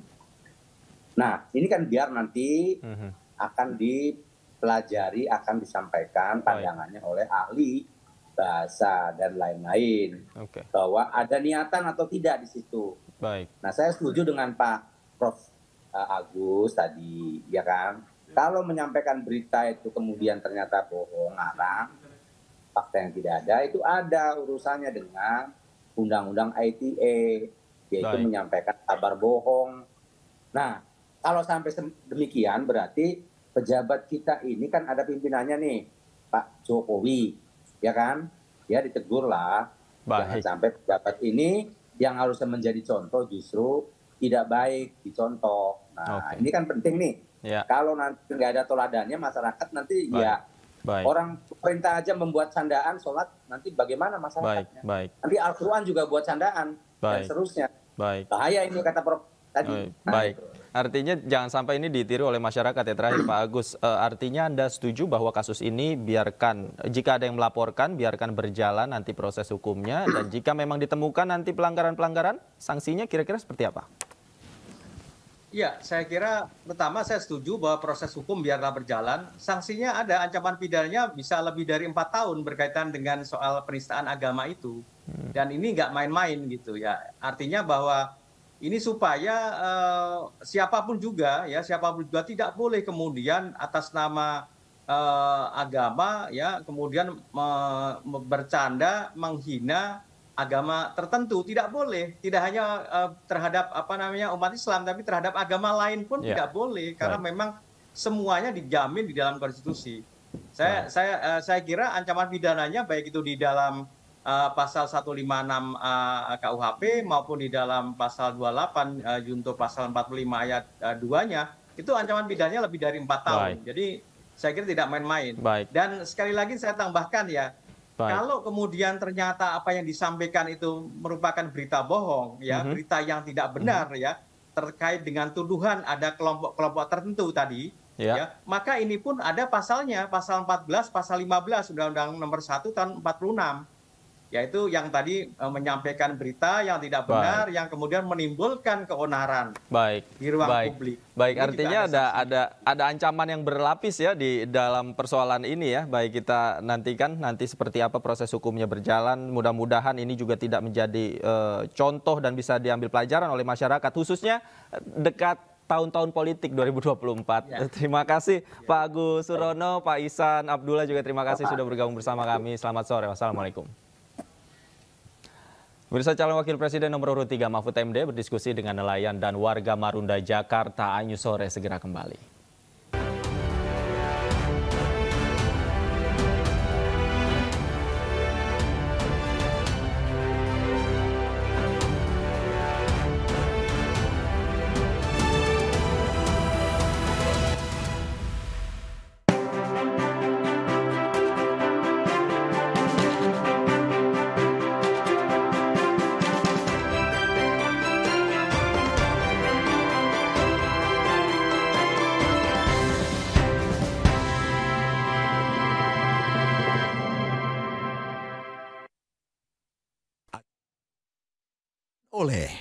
Nah, ini kan biar nanti mm-hmm. akan dipelajari, akan disampaikan pandangannya Baik. oleh ahli bahasa dan lain-lain. Okay. Bahwa ada niatan atau tidak di situ. Baik. Nah, saya setuju dengan Pak Prof Agus tadi, ya kan? Kalau menyampaikan berita itu kemudian ternyata bohong, ngarang, fakta yang tidak ada, itu ada urusannya dengan Undang-Undang I T E. Yaitu Baik. menyampaikan kabar bohong. Nah, kalau sampai demikian berarti pejabat kita ini kan ada pimpinannya nih, Pak Jokowi, ya kan? Ya ditegur lah. Jangan sampai pejabat ini yang harusnya menjadi contoh justru tidak baik dicontoh. Nah, okay. ini kan penting nih. Ya. Kalau nanti nggak ada toladannya, masyarakat nanti Baik. ya Baik. orang perintah aja membuat candaan sholat, nanti bagaimana masyarakatnya? Baik. Baik. Nanti Al-Quran juga buat candaan Baik. dan seterusnya. Baik. Bahaya ini kata Prof tadi. Baik. Nah, Baik. Artinya jangan sampai ini ditiru oleh masyarakat ya. Terakhir Pak Agus, uh, artinya Anda setuju bahwa kasus ini biarkan, jika ada yang melaporkan, biarkan berjalan nanti proses hukumnya, dan jika memang ditemukan nanti pelanggaran-pelanggaran, sanksinya kira-kira seperti apa? Ya, saya kira pertama saya setuju bahwa proses hukum biarlah berjalan. Sanksinya ada, ancaman pidananya bisa lebih dari empat tahun berkaitan dengan soal penistaan agama itu. Dan ini nggak main-main gitu ya. Artinya bahwa ini supaya uh, siapapun juga ya, siapapun juga tidak boleh kemudian atas nama uh, agama ya, kemudian me- me- bercanda, menghina agama tertentu, tidak boleh. Tidak hanya uh, terhadap apa namanya umat Islam, tapi terhadap agama lain pun yeah. tidak boleh, karena right. memang semuanya dijamin di dalam konstitusi. Saya right. saya uh, saya kira ancaman pidananya baik itu di dalam uh, pasal seratus lima puluh enam uh, K U H P maupun di dalam pasal dua puluh delapan uh, junto pasal empat puluh lima ayat uh, dua-nya, itu ancaman pidananya lebih dari empat tahun. Right. Jadi saya kira tidak main-main. Right. Dan sekali lagi saya tambahkan ya, Baik. Kalau kemudian ternyata apa yang disampaikan itu merupakan berita bohong, ya, mm-hmm. berita yang tidak benar, mm-hmm. ya, terkait dengan tuduhan ada kelompok-kelompok tertentu tadi, yeah. ya, maka ini pun ada pasalnya, pasal empat belas, pasal lima belas Undang-Undang Nomor satu Tahun empat puluh enam. Yaitu yang tadi e, menyampaikan berita yang tidak benar, baik. Yang kemudian menimbulkan keonaran baik. Di ruang baik. publik. Baik, ini artinya ada ada ada ancaman yang berlapis ya di dalam persoalan ini ya. Baik, kita nantikan nanti seperti apa proses hukumnya berjalan. Mudah-mudahan ini juga tidak menjadi e, contoh dan bisa diambil pelajaran oleh masyarakat, khususnya dekat tahun-tahun politik dua ribu dua puluh empat. Ya. Terima kasih ya. Pak Agus Surono, Pak Ihsan Abdullah juga terima kasih Bapak. Sudah bergabung bersama kami. Selamat sore. Wassalamualaikum. Pemirsa, calon wakil presiden nomor urut tiga Mahfud M D berdiskusi dengan nelayan dan warga Marunda, Jakarta. Ayu sore segera kembali. Oleh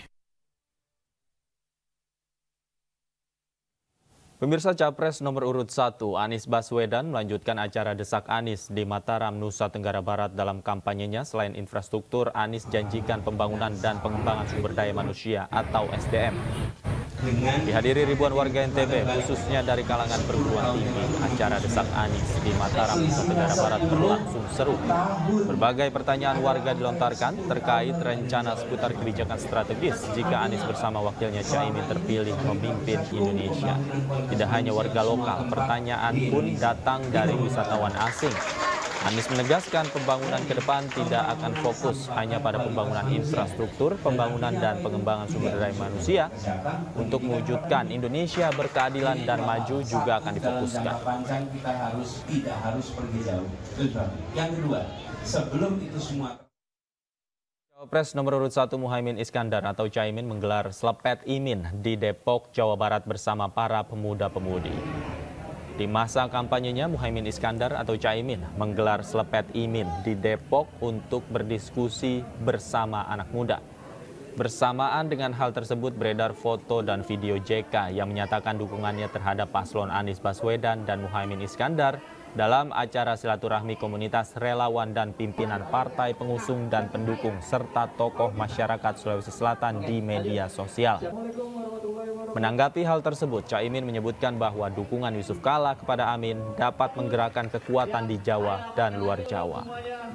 Pemirsa, Capres nomor urut satu Anies Baswedan melanjutkan acara Desak Anies di Mataram, Nusa Tenggara Barat. Dalam kampanyenya, selain infrastruktur, Anies janjikan pembangunan dan pengembangan sumber daya manusia atau S D M. Dihadiri ribuan warga N T B, khususnya dari kalangan perguruan tinggi. Acara Desak Anies di Mataram, Nusa Tenggara Barat berlangsung seru. Berbagai pertanyaan warga dilontarkan terkait rencana seputar kebijakan strategis jika Anies bersama wakilnya Caimin terpilih memimpin Indonesia. Tidak hanya warga lokal, pertanyaan pun datang dari wisatawan asing. Anies menegaskan pembangunan ke depan tidak akan fokus hanya pada pembangunan infrastruktur, pembangunan dan pengembangan sumber daya manusia. Untuk mewujudkan Indonesia berkeadilan dan maju juga akan difokuskan. Kita harus tidak harus pergi jauh. Yang kedua, sebelum itu semua. Capres nomor urut satu Muhaimin Iskandar atau Caimin menggelar Slepet Imin di Depok, Jawa Barat bersama para pemuda-pemudi. Di masa kampanyenya, Muhaimin Iskandar atau Caimin menggelar Slepet Imin di Depok untuk berdiskusi bersama anak muda. Bersamaan dengan hal tersebut beredar foto dan video J K yang menyatakan dukungannya terhadap paslon Anies Baswedan dan Muhaimin Iskandar dalam acara silaturahmi komunitas relawan dan pimpinan partai pengusung dan pendukung serta tokoh masyarakat Sulawesi Selatan di media sosial. Menanggapi hal tersebut, Caimin menyebutkan bahwa dukungan Yusuf Kala kepada Amin dapat menggerakkan kekuatan di Jawa dan luar Jawa.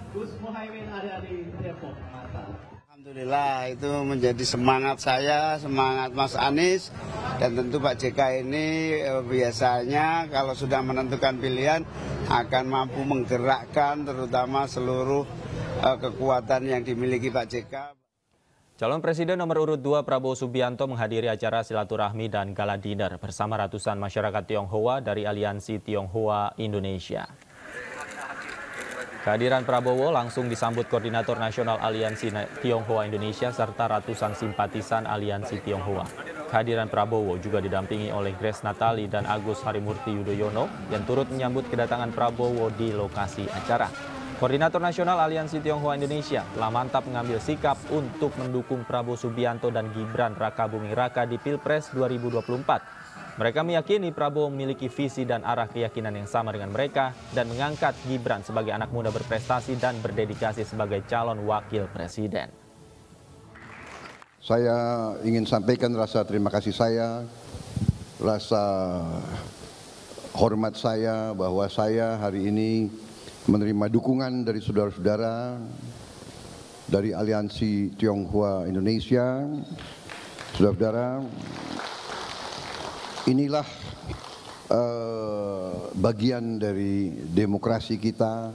Alhamdulillah, itu menjadi semangat saya, semangat Mas Anies, dan tentu Pak J K ini eh, biasanya kalau sudah menentukan pilihan akan mampu menggerakkan terutama seluruh eh, kekuatan yang dimiliki Pak J K. Calon Presiden nomor urut dua Prabowo Subianto menghadiri acara silaturahmi dan gala dinner bersama ratusan masyarakat Tionghoa dari Aliansi Tionghoa Indonesia. Kehadiran Prabowo langsung disambut Koordinator Nasional Aliansi Tionghoa Indonesia serta ratusan simpatisan Aliansi Tionghoa. Kehadiran Prabowo juga didampingi oleh Grace Natali dan Agus Harimurti Yudhoyono yang turut menyambut kedatangan Prabowo di lokasi acara. Koordinator Nasional Aliansi Tionghoa Indonesia telah mantap mengambil sikap untuk mendukung Prabowo Subianto dan Gibran Rakabuming Raka di Pilpres dua ribu dua puluh empat. Mereka meyakini Prabowo memiliki visi dan arah keyakinan yang sama dengan mereka dan mengangkat Gibran sebagai anak muda berprestasi dan berdedikasi sebagai calon wakil presiden. Saya ingin sampaikan rasa terima kasih saya, rasa hormat saya bahwa saya hari ini menerima dukungan dari saudara-saudara dari Aliansi Tionghoa Indonesia. Saudara-saudara, inilah uh, bagian dari demokrasi kita.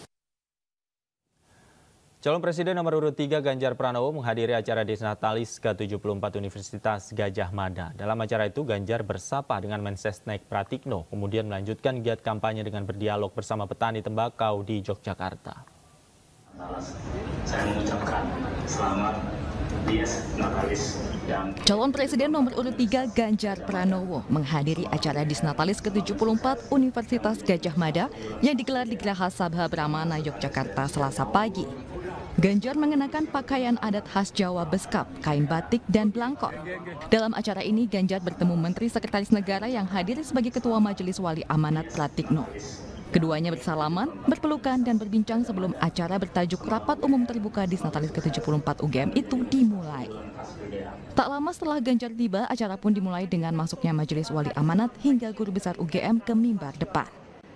Calon Presiden nomor urut tiga Ganjar Pranowo menghadiri acara Desnatalis ke tujuh puluh empat Universitas Gadjah Mada. Dalam acara itu Ganjar bersapa dengan Mensesnek Pratikno, kemudian melanjutkan giat kampanye dengan berdialog bersama petani tembakau di Yogyakarta. Saya mengucapkan selamat Dies Natalis. Calon Presiden nomor urut tiga Ganjar Pranowo menghadiri acara Dies Natalis ke tujuh puluh empat Universitas Gadjah Mada yang digelar di Geraha Sabha Brahmana, Yogyakarta, Selasa pagi. Ganjar mengenakan pakaian adat khas Jawa Beskap, kain batik, dan blangkon. Dalam acara ini, Ganjar bertemu Menteri Sekretaris Negara yang hadir sebagai Ketua Majelis Wali Amanat Pratikno. Keduanya bersalaman, berpelukan, dan berbincang sebelum acara bertajuk Rapat Umum Terbuka Dies Natalis ke tujuh puluh empat U G M itu dimulai. Tak lama setelah Ganjar tiba, acara pun dimulai dengan masuknya Majelis Wali Amanat hingga Guru Besar U G M ke mimbar depan.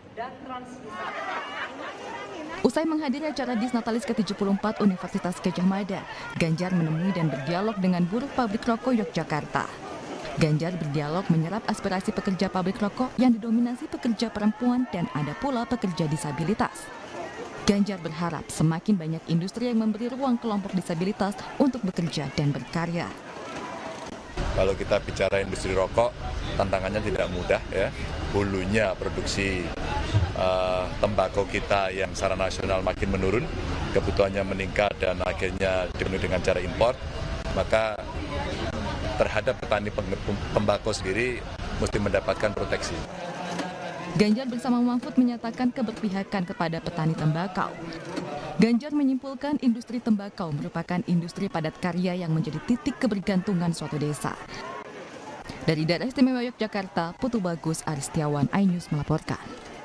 Usai menghadiri acara Dies Natalis ke tujuh puluh empat Universitas Gadjah Mada, Ganjar menemui dan berdialog dengan buruh pabrik rokok Yogyakarta. Ganjar berdialog menyerap aspirasi pekerja pabrik rokok yang didominasi pekerja perempuan dan ada pula pekerja disabilitas. Ganjar berharap semakin banyak industri yang memberi ruang kelompok disabilitas untuk bekerja dan berkarya. Kalau kita bicara industri rokok, tantangannya tidak mudah ya. Hulunya produksi uh, tembakau kita yang secara nasional makin menurun, kebutuhannya meningkat dan akhirnya dipenuhi dengan cara impor, maka terhadap petani tembakau sendiri mesti mendapatkan proteksi. Ganjar bersama Mahfud menyatakan keberpihakan kepada petani tembakau. Ganjar menyimpulkan industri tembakau merupakan industri padat karya yang menjadi titik kebergantungan suatu desa. Dari Daerah Istimewa Yogyakarta, Putu Bagus, Aristiawan, iNews melaporkan.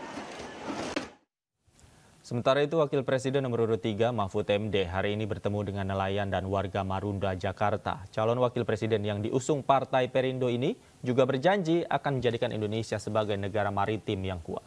Sementara itu, Wakil Presiden nomor urut tiga Mahfud M D hari ini bertemu dengan nelayan dan warga Marunda, Jakarta. Calon Wakil Presiden yang diusung Partai Perindo ini juga berjanji akan menjadikan Indonesia sebagai negara maritim yang kuat.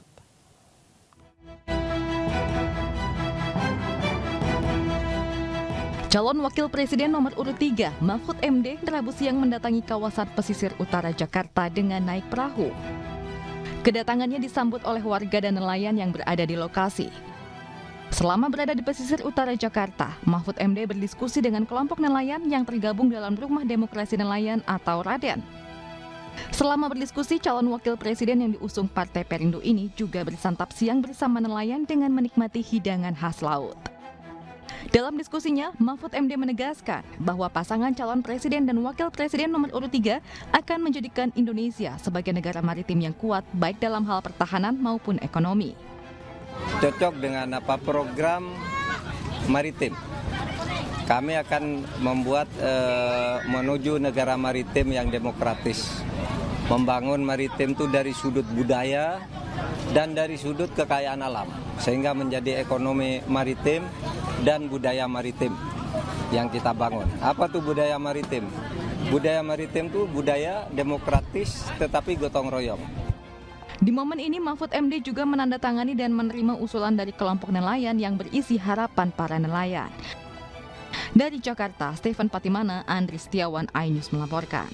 Calon Wakil Presiden nomor urut tiga Mahfud M D Rabu siang mendatangi kawasan pesisir utara Jakarta dengan naik perahu. Kedatangannya disambut oleh warga dan nelayan yang berada di lokasi. Selama berada di pesisir utara Jakarta, Mahfud M D berdiskusi dengan kelompok nelayan yang tergabung dalam Rumah Demokrasi Nelayan atau Raden. Selama berdiskusi, calon wakil presiden yang diusung Partai Perindo ini juga bersantap siang bersama nelayan dengan menikmati hidangan khas laut. Dalam diskusinya, Mahfud M D menegaskan bahwa pasangan calon presiden dan wakil presiden nomor urut tiga akan menjadikan Indonesia sebagai negara maritim yang kuat baik dalam hal pertahanan maupun ekonomi. Cocok dengan apa program maritim. Kami akan membuat eh, menuju negara maritim yang demokratis. Membangun maritim itu dari sudut budaya dan dari sudut kekayaan alam, sehingga menjadi ekonomi maritim dan budaya maritim yang kita bangun. Apa tuh budaya maritim? Budaya maritim itu budaya demokratis tetapi gotong royong. Di momen ini, Mahfud M D juga menandatangani dan menerima usulan dari kelompok nelayan yang berisi harapan para nelayan. Dari Jakarta, Stephen Patimana, Andri Setiawan, iNews melaporkan.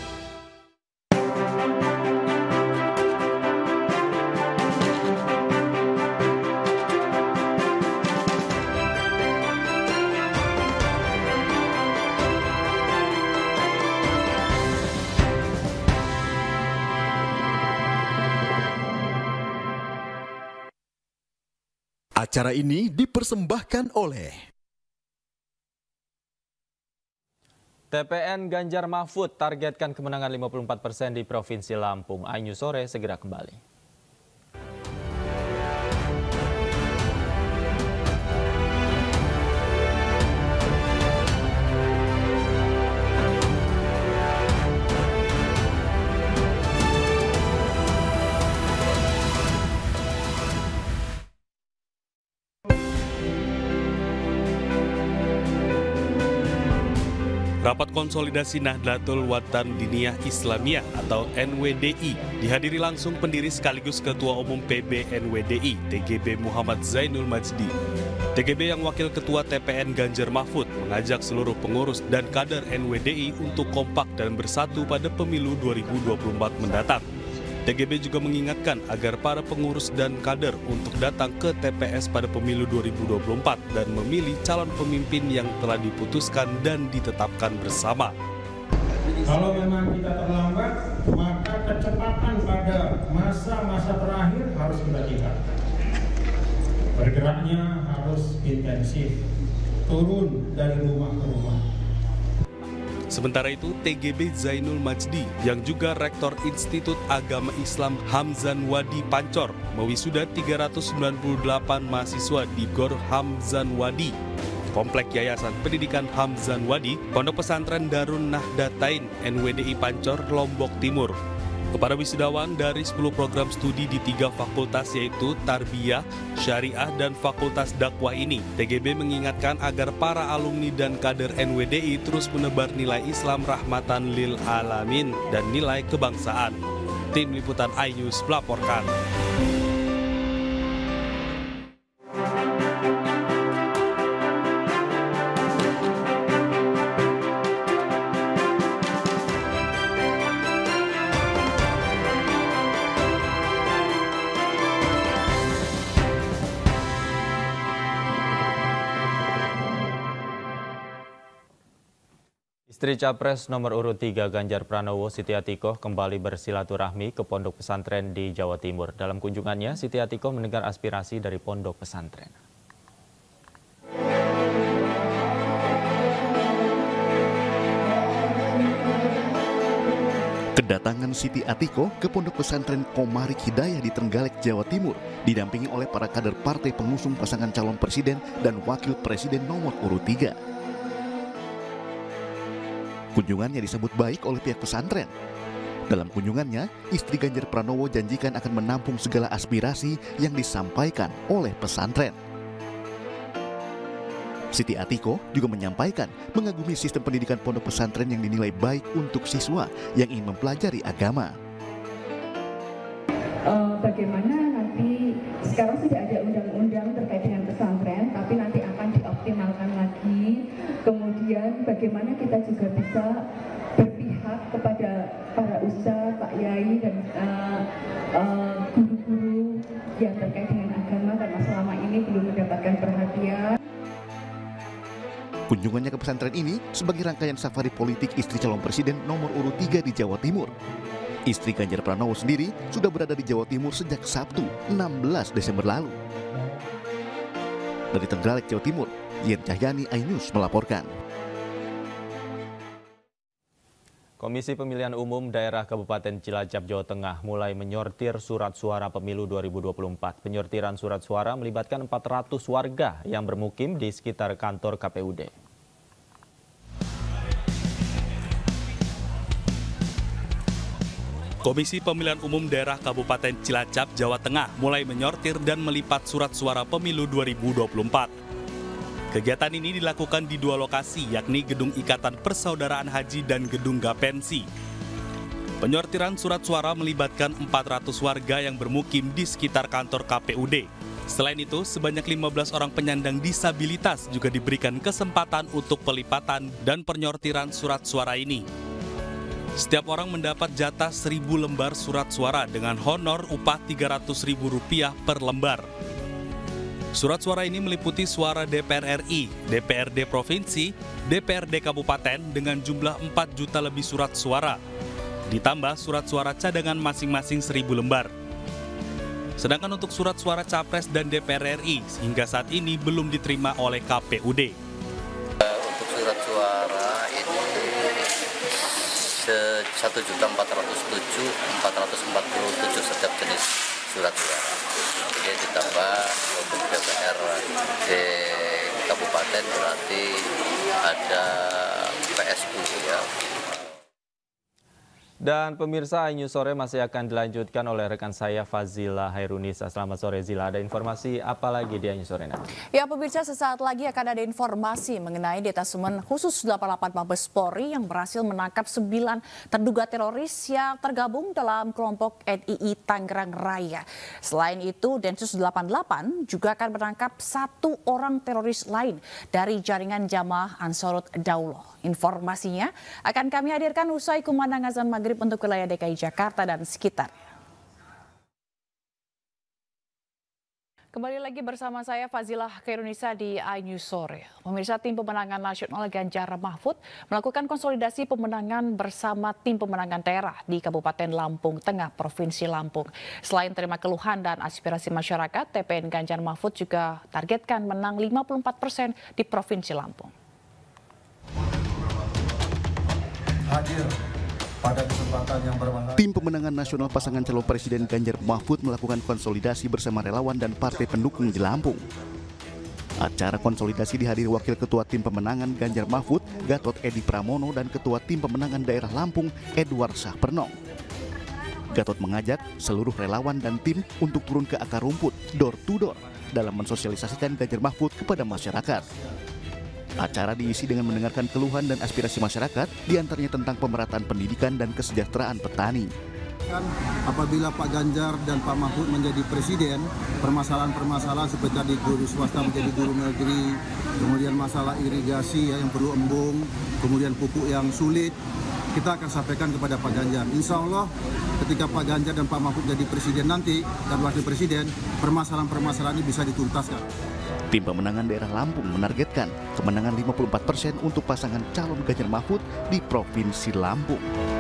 Acara ini dipersembahkan oleh T P N Ganjar Mahfud targetkan kemenangan lima puluh empat persen di Provinsi Lampung. iNews sore segera kembali. Rapat konsolidasi Nahdlatul Watan Diniyah Islamiyah atau N W D I dihadiri langsung pendiri sekaligus Ketua Umum P B N W D I T G B Muhammad Zainul Majdi. T G B yang Wakil Ketua T P N Ganjar Mahfud mengajak seluruh pengurus dan kader N W D I untuk kompak dan bersatu pada pemilu dua ribu dua puluh empat mendatang. T G B juga mengingatkan agar para pengurus dan kader untuk datang ke T P S pada pemilu dua ribu dua puluh empat dan memilih calon pemimpin yang telah diputuskan dan ditetapkan bersama. Kalau memang kita terlambat, maka kecepatan pada masa-masa terakhir harus kita tingkatkan. Bergeraknya harus harus intensif, turun dari rumah ke rumah. Sementara itu, T G B Zainul Majdi yang juga Rektor Institut Agama Islam Hamzan Wadi Pancor mewisuda tiga ratus sembilan puluh delapan mahasiswa di Gor Hamzan Wadi, Komplek Yayasan Pendidikan Hamzan Wadi, Pondok Pesantren Darun Nahdlatain N W D I Pancor, Lombok Timur. Kepada wisudawan dari sepuluh program studi di tiga fakultas yaitu Tarbiyah, Syariah, dan Fakultas Dakwah ini, T G B mengingatkan agar para alumni dan kader N W D I terus menebar nilai Islam rahmatan lil alamin dan nilai kebangsaan. Tim Liputan iNews melaporkan. Istri Capres nomor urut tiga Ganjar Pranowo, Siti Atikoh, kembali bersilaturahmi ke pondok pesantren di Jawa Timur. Dalam kunjungannya, Siti Atikoh mendengar aspirasi dari pondok pesantren. Kedatangan Siti Atikoh ke pondok pesantren Qomarik Hidayah di Trenggalek, Jawa Timur, didampingi oleh para kader partai pengusung pasangan calon presiden dan wakil presiden nomor urut tiga. Kunjungannya disambut baik oleh pihak pesantren. Dalam kunjungannya, istri Ganjar Pranowo janjikan akan menampung segala aspirasi yang disampaikan oleh pesantren. Siti Atikoh juga menyampaikan mengagumi sistem pendidikan pondok pesantren yang dinilai baik untuk siswa yang ingin mempelajari agama. Uh, bagaimana nanti, sekarang sudah ada undang-undang terkait dengan pesantren, tapi nanti akan dioptimalkan lagi. Kemudian bagaimana kita juga bisa berpihak kepada para ustadz, Pak Yai, dan guru-guru uh, uh, yang terkait dengan agama, karena selama ini belum mendapatkan perhatian. Kunjungannya ke pesantren ini sebagai rangkaian safari politik istri calon presiden nomor urut tiga di Jawa Timur. Istri Ganjar Pranowo sendiri sudah berada di Jawa Timur sejak Sabtu enam belas Desember lalu. Dari Trenggalek, Jawa Timur, Yen Cahyani, iNews melaporkan. Komisi Pemilihan Umum Daerah Kabupaten Cilacap, Jawa Tengah mulai menyortir surat suara pemilu dua ribu dua puluh empat. Penyortiran surat suara melibatkan empat ratus warga yang bermukim di sekitar kantor K P U D. Komisi Pemilihan Umum Daerah Kabupaten Cilacap, Jawa Tengah mulai menyortir dan melipat surat suara pemilu dua ribu dua puluh empat. Kegiatan ini dilakukan di dua lokasi, yakni Gedung Ikatan Persaudaraan Haji dan Gedung Gapensi. Penyortiran surat suara melibatkan empat ratus warga yang bermukim di sekitar kantor K P U D. Selain itu, sebanyak lima belas orang penyandang disabilitas juga diberikan kesempatan untuk pelipatan dan penyortiran surat suara ini. Setiap orang mendapat jatah seribu lembar surat suara dengan honor upah tiga ratus ribu rupiah per lembar. Surat suara ini meliputi suara D P R R I, D P R D Provinsi, D P R D Kabupaten dengan jumlah empat juta lebih surat suara. Ditambah surat suara cadangan masing-masing seribu lembar. Sedangkan untuk surat suara Capres dan D P R R I hingga saat ini belum diterima oleh K P U D. Untuk surat suara ini satu juta empat ratus tujuh ribu empat ratus empat puluh tujuh setiap jenis surat suara. Jadi ditambah untuk D P R D Kabupaten berarti ada P S U ya. Dan pemirsa, iNews Sore masih akan dilanjutkan oleh rekan saya Fazila Hairunisa. Selamat sore Zila, ada informasi apa lagi di iNews Sore nanti? Ya pemirsa, sesaat lagi akan ada informasi mengenai detasemen khusus delapan puluh delapan Mabes Polri yang berhasil menangkap sembilan terduga teroris yang tergabung dalam kelompok N I I Tangerang Raya. Selain itu, Densus delapan puluh delapan juga akan menangkap satu orang teroris lain dari jaringan Jamaah Ansarut Daulah. Informasinya akan kami hadirkan usai kumandang azan maghrib untuk wilayah D K I Jakarta dan sekitar. Kembali lagi bersama saya Fazilah Khairunisa di iNews Sore. Pemirsa, tim pemenangan nasional Ganjar Mahfud melakukan konsolidasi pemenangan bersama tim pemenangan daerah di Kabupaten Lampung Tengah, Provinsi Lampung. Selain terima keluhan dan aspirasi masyarakat, T P N Ganjar Mahfud juga targetkan menang lima puluh empat persen di Provinsi Lampung. Hadir pada kesempatan yang berbahagia. Tim pemenangan nasional pasangan calon presiden Ganjar Mahfud melakukan konsolidasi bersama relawan dan partai pendukung di Lampung. Acara konsolidasi dihadiri Wakil Ketua Tim Pemenangan Ganjar Mahfud, Gatot Edi Pramono, dan Ketua Tim Pemenangan Daerah Lampung, Edward Sahpernong. Gatot mengajak seluruh relawan dan tim untuk turun ke akar rumput, door to door, dalam mensosialisasikan Ganjar Mahfud kepada masyarakat. Acara diisi dengan mendengarkan keluhan dan aspirasi masyarakat, diantaranya tentang pemerataan pendidikan dan kesejahteraan petani. Apabila Pak Ganjar dan Pak Mahfud menjadi presiden, permasalahan-permasalahan seperti tadi guru swasta menjadi guru negeri, kemudian masalah irigasi ya, yang perlu embung, kemudian pupuk yang sulit, kita akan sampaikan kepada Pak Ganjar. Insya Allah ketika Pak Ganjar dan Pak Mahfud jadi presiden nanti dan wakil presiden, permasalahan-permasalahan ini bisa dituntaskan. Tim pemenangan daerah Lampung menargetkan kemenangan lima puluh empat persen untuk pasangan calon Ganjar Mahfud di Provinsi Lampung.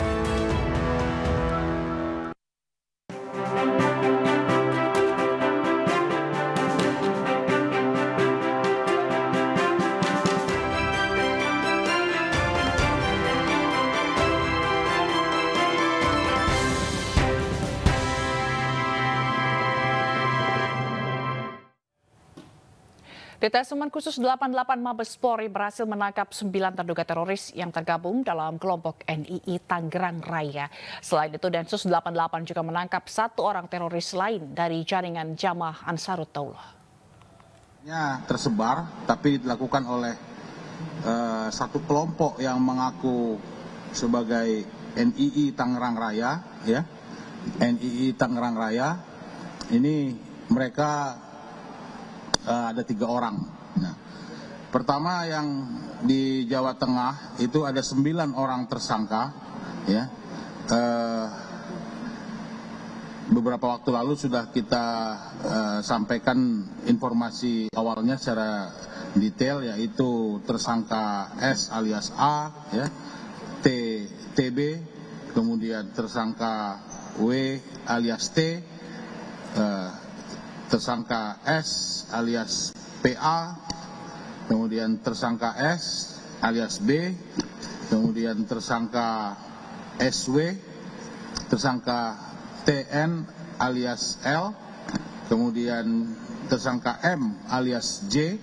Detasemen Khusus delapan puluh delapan Mabes Polri berhasil menangkap sembilan terduga teroris yang tergabung dalam kelompok N I I Tangerang Raya. Selain itu, Densus delapan puluh delapan juga menangkap satu orang teroris lain dari jaringan Jamaah Ansarut Daulah. Ya, tersebar, tapi dilakukan oleh uh, satu kelompok yang mengaku sebagai N I I Tangerang Raya, ya, N I I Tangerang Raya. Ini mereka Uh, ada tiga orang. Nah, pertama yang di Jawa Tengah itu ada sembilan orang tersangka, ya. Uh, beberapa waktu lalu sudah kita uh, sampaikan informasi awalnya secara detail, yaitu tersangka S alias A, ya, T T B, kemudian tersangka W alias T, uh, tersangka S alias P A, kemudian tersangka S alias B, kemudian tersangka S W, tersangka T N alias L, kemudian tersangka M alias J,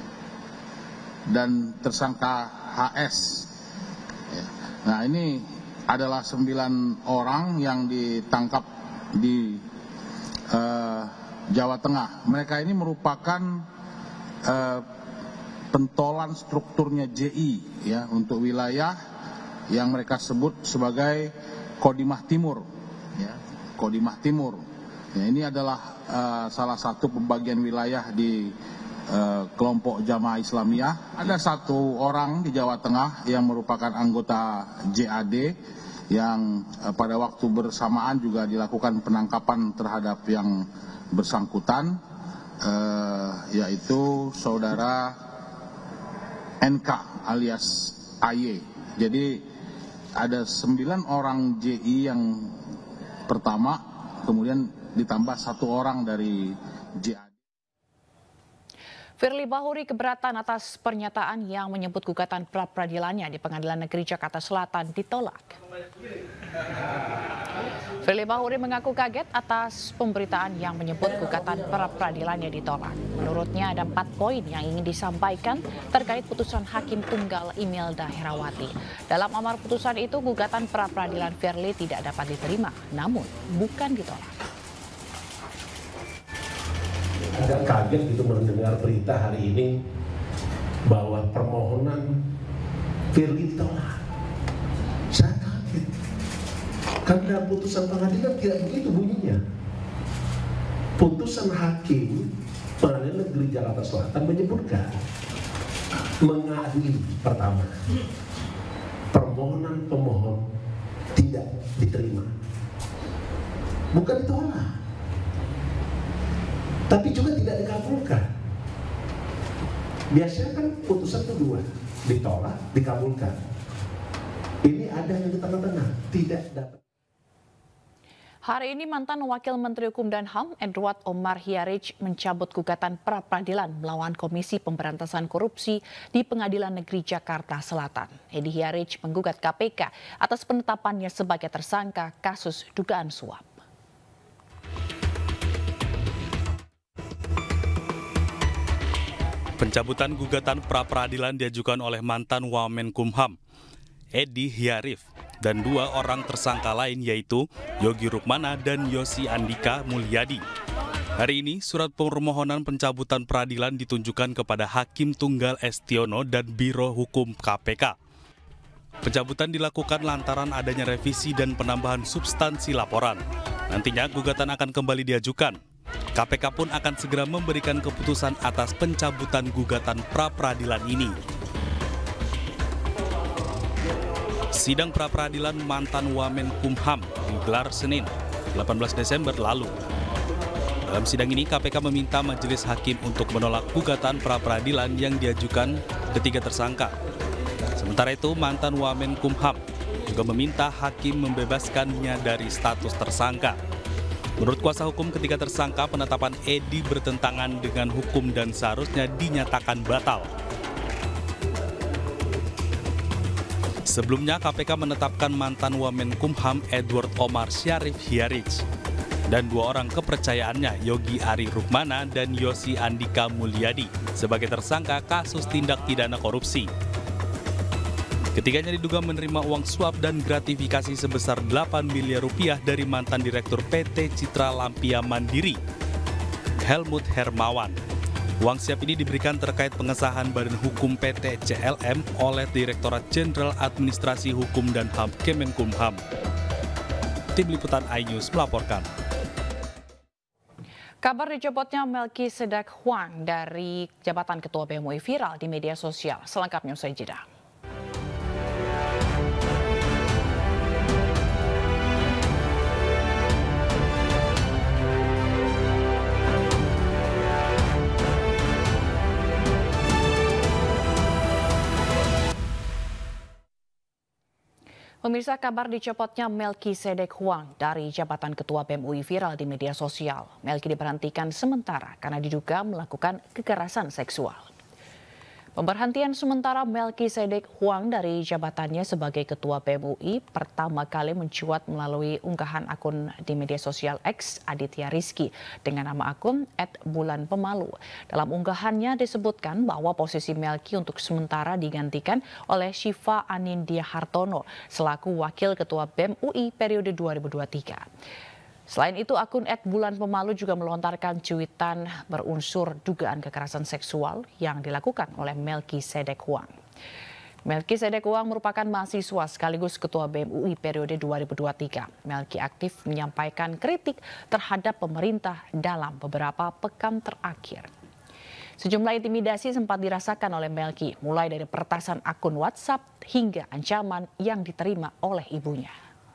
dan tersangka H S. Nah, ini adalah sembilan orang yang ditangkap di uh, Jawa Tengah. Mereka ini merupakan uh, pentolan strukturnya J I, ya, untuk wilayah yang mereka sebut sebagai Kodimah Timur, ya, Kodimah Timur. Ya, ini adalah uh, salah satu pembagian wilayah di uh, kelompok Jamaah Islamiyah. Ada satu orang di Jawa Tengah yang merupakan anggota J A D yang uh, pada waktu bersamaan juga dilakukan penangkapan terhadap yang bersangkutan, eh, yaitu saudara N K alias A Y. Jadi ada sembilan orang J I yang pertama, kemudian ditambah satu orang dari J A D. Firly Bahuri keberatan atas pernyataan yang menyebut gugatan pra-peradilannya di Pengadilan Negeri Jakarta Selatan ditolak. Firly Bahuri mengaku kaget atas pemberitaan yang menyebut gugatan pra-peradilannya ditolak. Menurutnya ada empat poin yang ingin disampaikan terkait putusan Hakim Tunggal Imelda Herawati. Dalam amar putusan itu, gugatan pra-peradilan Firly tidak dapat diterima, namun bukan ditolak. Agak kaget gitu mendengar berita hari ini bahwa permohonan Firly ditolak. Saya kaget. Karena putusan pengadilan tidak begitu bunyinya. Putusan Hakim Pengadilan Negeri Jakarta Selatan menyebutkan mengadili pertama permohonan pemohon tidak diterima, bukan ditolak. tapi juga tidak dikabulkan. Biasanya kan putusan itu dua, ditolak, dikabulkan. Ini ada yang di tengah-tengah, tidak dapat. Hari ini mantan Wakil Menteri Hukum dan H A M Edward Omar Hyaridge mencabut gugatan pra-peradilan melawan Komisi Pemberantasan Korupsi di Pengadilan Negeri Jakarta Selatan. Edi Hyaridge menggugat K P K atas penetapannya sebagai tersangka kasus dugaan suap. Pencabutan gugatan pra-peradilan diajukan oleh mantan Wamenkumham, Edi Hyaridge, dan dua orang tersangka lain yaitu Yogi Rukmana dan Yosi Andika Mulyadi. Hari ini surat permohonan pencabutan peradilan ditunjukkan kepada Hakim Tunggal Estiono dan Biro Hukum K P K. Pencabutan dilakukan lantaran adanya revisi dan penambahan substansi laporan. Nantinya gugatan akan kembali diajukan. K P K pun akan segera memberikan keputusan atas pencabutan gugatan pra-peradilan ini. Sidang pra-peradilan mantan Wamenkumham digelar Senin, delapan belas Desember lalu. Dalam sidang ini, K P K meminta majelis hakim untuk menolak gugatan pra-peradilan yang diajukan ketiga tersangka. Sementara itu, mantan Wamenkumham juga meminta hakim membebaskannya dari status tersangka. Menurut kuasa hukum ketiga tersangka, penetapan Edi bertentangan dengan hukum dan seharusnya dinyatakan batal. Sebelumnya, K P K menetapkan mantan Wamenkumham Edward Omar Syarif Hyaridge dan dua orang kepercayaannya Yogi Ari Rukmana dan Yosi Andika Mulyadi sebagai tersangka kasus tindak pidana korupsi. Ketiganya diduga menerima uang suap dan gratifikasi sebesar delapan miliar rupiah dari mantan Direktur P T Citra Lampia Mandiri, Helmut Hermawan. Uang siap ini diberikan terkait pengesahan Badan Hukum P T C L M oleh Direktorat Jenderal Administrasi Hukum dan H A M Kemenkumham. Tim Liputan iNews melaporkan. Kabar dicopotnya Melkisedek Huang dari jabatan Ketua B M U I viral di media sosial. Selengkapnya usai jeda. Pemirsa, kabar dicopotnya Melkisedek Huang dari jabatan Ketua B M U I viral di media sosial. Melki diberhentikan sementara karena diduga melakukan kekerasan seksual. Pemberhentian sementara Melkisedek Huang dari jabatannya sebagai Ketua B M U I pertama kali mencuat melalui unggahan akun di media sosial X Aditya Rizky dengan nama akun et bulan pemalu. Dalam unggahannya disebutkan bahwa posisi Melki untuk sementara digantikan oleh Syifa Anindya Hartono selaku Wakil Ketua B M U I periode dua ribu dua puluh tiga. Selain itu, akun et bulan pemalu juga melontarkan cuitan berunsur dugaan kekerasan seksual yang dilakukan oleh Melkisedek Huang. Melkisedek Huang merupakan mahasiswa sekaligus Ketua B M U I periode dua ribu dua puluh tiga. Melki aktif menyampaikan kritik terhadap pemerintah dalam beberapa pekan terakhir. Sejumlah intimidasi sempat dirasakan oleh Melki, mulai dari peretasan akun WhatsApp hingga ancaman yang diterima oleh ibunya.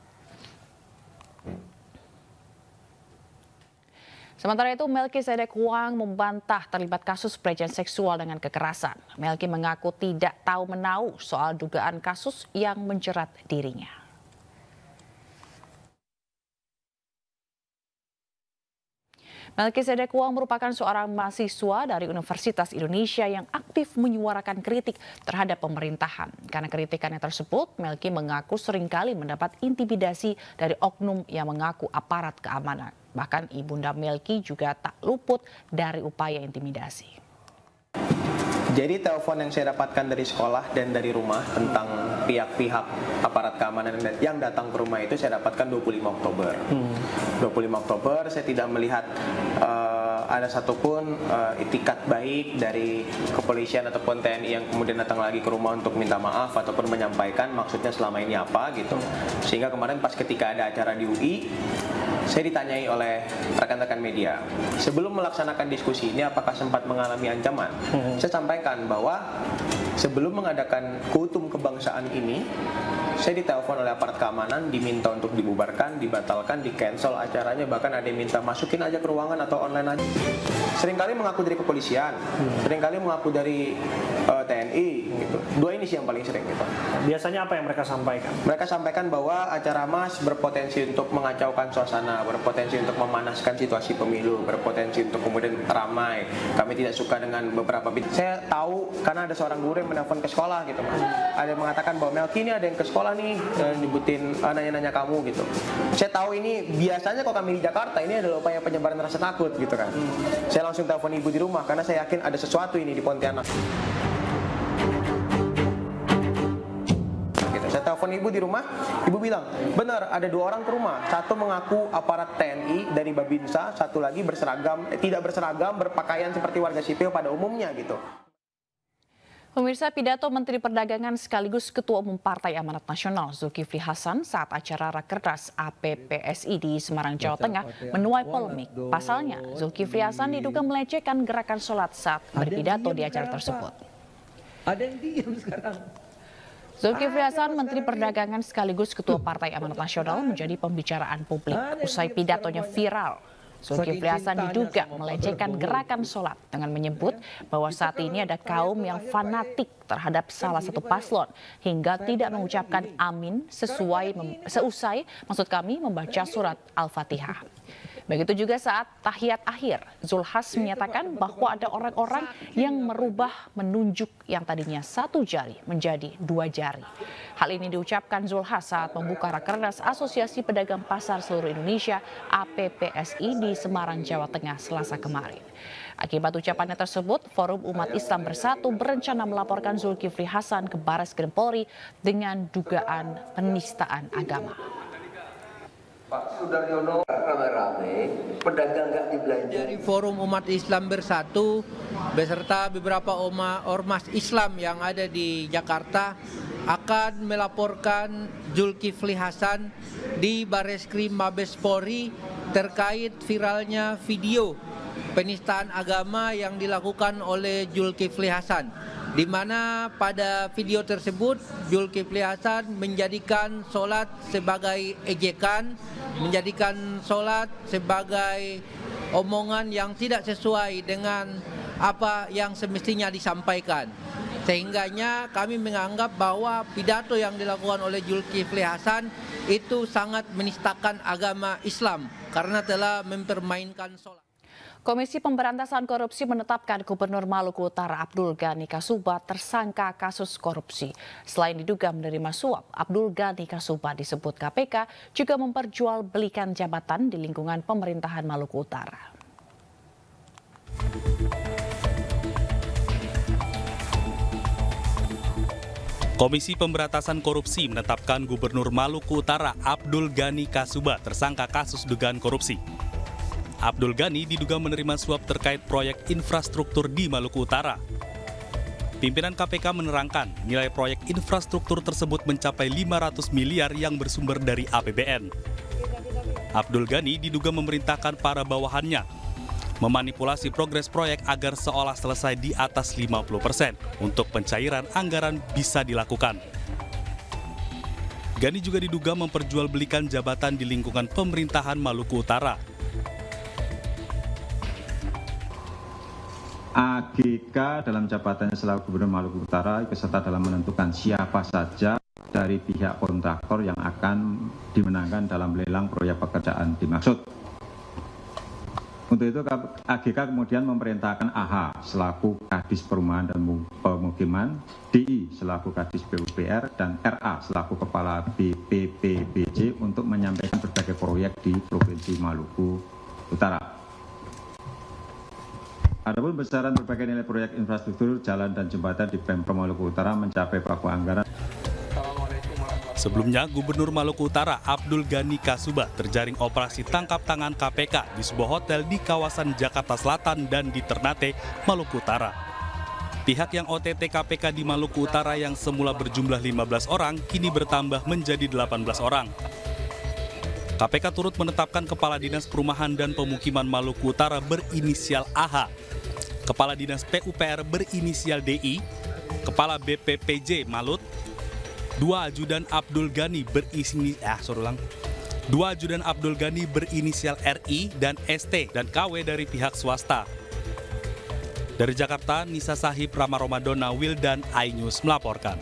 Sementara itu, Melkisedek Huang membantah terlibat kasus pelecehan seksual dengan kekerasan. Melki mengaku tidak tahu menahu soal dugaan kasus yang menjerat dirinya. Melkisedek Huang merupakan seorang mahasiswa dari Universitas Indonesia yang aktif menyuarakan kritik terhadap pemerintahan. Karena kritikannya tersebut, Melki mengaku seringkali mendapat intimidasi dari oknum yang mengaku aparat keamanan. Bahkan ibunda Melki juga tak luput dari upaya intimidasi. Jadi telepon yang saya dapatkan dari sekolah dan dari rumah tentang pihak-pihak aparat keamanan yang datang ke rumah itu saya dapatkan dua puluh lima Oktober. Hmm. dua puluh lima Oktober saya tidak melihat uh, ada satupun uh, itikat baik dari kepolisian ataupun T N I yang kemudian datang lagi ke rumah untuk minta maaf ataupun menyampaikan maksudnya selama ini apa gitu. Sehingga kemarin pas ketika ada acara di U I, saya ditanyai oleh rekan-rekan media, sebelum melaksanakan diskusi ini apakah sempat mengalami ancaman? Hmm. Saya sampaikan bahwa sebelum mengadakan kultum kebangsaan ini, Saya ditelepon oleh aparat keamanan, diminta untuk dibubarkan, dibatalkan, di-cancel acaranya, bahkan ada yang minta masukin aja ke ruangan atau online aja. Seringkali mengaku dari kepolisian, seringkali mengaku dari uh, T N I, gitu. Dua ini sih yang paling sering gitu. Biasanya apa yang mereka sampaikan? Mereka sampaikan bahwa acara MAS berpotensi untuk mengacaukan suasana, berpotensi untuk memanaskan situasi pemilu, berpotensi untuk kemudian ramai. Kami tidak suka dengan beberapa bit. Saya tahu karena ada seorang guru yang menelpon ke sekolah gitu, Mas. Ada yang mengatakan bahwa Melki ini ada yang ke sekolah nih, nyebutin nanya-nanya kamu gitu. Saya tahu ini biasanya kalau kami di Jakarta ini adalah upaya penyebaran rasa takut gitu kan. Hmm. Saya langsung telepon ibu di rumah karena saya yakin ada sesuatu ini di Pontianak. Gitu. Saya telepon ibu di rumah, ibu bilang, benar ada dua orang ke rumah. Satu mengaku aparat T N I dari Babinsa, satu lagi berseragam, eh, tidak berseragam, berpakaian seperti warga sipil pada umumnya gitu. Pemirsa, pidato Menteri Perdagangan sekaligus Ketua Umum Partai Amanat Nasional Zulkifli Hasan saat acara Rakernas A P P S I di Semarang, Jawa Tengah menuai polemik. Pasalnya, Zulkifli Hasan diduga melecehkan gerakan sholat saat berpidato di acara tersebut. Ada yang diam sekarang. Zulkifli Hasan, Menteri Perdagangan sekaligus Ketua Partai Amanat Nasional, menjadi pembicaraan publik usai pidatonya viral. Zulkifli Hasan diduga melecehkan gerakan sholat dengan menyebut bahwa saat ini ada kaum yang fanatik terhadap salah satu paslon hingga tidak mengucapkan amin sesuai seusai maksud kami membaca surat Al-Fatihah. Begitu juga saat tahiyat akhir, Zulhas menyatakan bahwa ada orang-orang yang merubah menunjuk yang tadinya satu jari menjadi dua jari. Hal ini diucapkan Zulhas saat membuka Rakernas Asosiasi Pedagang Pasar Seluruh Indonesia A P P S I di Semarang, Jawa Tengah, Selasa kemarin. Akibat ucapannya tersebut, Forum Umat Islam Bersatu berencana melaporkan Zulkifli Hasan ke Barreskrim Polri dengan dugaan penistaan agama. Pak Sudaryono rame-rame, pedagang nggak dibelanja. Dari Forum Umat Islam Bersatu beserta beberapa ormas Islam yang ada di Jakarta akan melaporkan Zulkifli Hasan di Barreskrim Mabes Polri terkait viralnya video penistaan agama yang dilakukan oleh Zulkifli Hasan, di mana pada video tersebut Zulkifli Hasan menjadikan sholat sebagai ejekan, menjadikan sholat sebagai omongan yang tidak sesuai dengan apa yang semestinya disampaikan. Sehingganya kami menganggap bahwa pidato yang dilakukan oleh Zulkifli Hasan itu sangat menistakan agama Islam karena telah mempermainkan sholat. Komisi Pemberantasan Korupsi menetapkan Gubernur Maluku Utara Abdul Ghani Kasuba tersangka kasus korupsi. Selain diduga menerima suap, Abdul Ghani Kasuba disebut K P K juga memperjualbelikan jabatan di lingkungan pemerintahan Maluku Utara. Komisi Pemberantasan Korupsi menetapkan Gubernur Maluku Utara Abdul Ghani Kasuba tersangka kasus dugaan korupsi. Abdul Ghani diduga menerima suap terkait proyek infrastruktur di Maluku Utara. Pimpinan K P K menerangkan nilai proyek infrastruktur tersebut mencapai lima ratus miliar yang bersumber dari A P B N. Abdul Ghani diduga memerintahkan para bawahannya memanipulasi progres proyek agar seolah selesai di atas lima puluh persen untuk pencairan anggaran bisa dilakukan. Ghani juga diduga memperjualbelikan jabatan di lingkungan pemerintahan Maluku Utara. A G K dalam jabatannya selaku Gubernur Maluku Utara ikut serta dalam menentukan siapa saja dari pihak kontraktor yang akan dimenangkan dalam lelang proyek pekerjaan dimaksud. Untuk itu A G K kemudian memerintahkan A H selaku Kadis Perumahan dan Pemukiman, D I selaku Kadis P U P R, dan R A selaku Kepala B P P B J untuk menyampaikan berbagai proyek di Provinsi Maluku Utara. Adapun besaran berbagai nilai proyek infrastruktur jalan dan jembatan di Pemprov Maluku Utara mencapai pagu anggaran. Sebelumnya, Gubernur Maluku Utara Abdul Ghani Kasuba terjaring operasi tangkap tangan K P K di sebuah hotel di kawasan Jakarta Selatan dan di Ternate, Maluku Utara. Pihak yang O T T K P K di Maluku Utara yang semula berjumlah lima belas orang kini bertambah menjadi delapan belas orang. K P K turut menetapkan Kepala Dinas Perumahan dan Pemukiman Maluku Utara berinisial A H, Kepala Dinas P U P R berinisial D I, Kepala B P P J Malut, Dua ajudan Abdul Ghani berisi ah sorry ulang. Dua ajudan Abdul Ghani berinisial R I dan S T dan K W dari pihak swasta. Dari Jakarta, Nisa Sahib, Rama Romadona, Wildan, iNews melaporkan.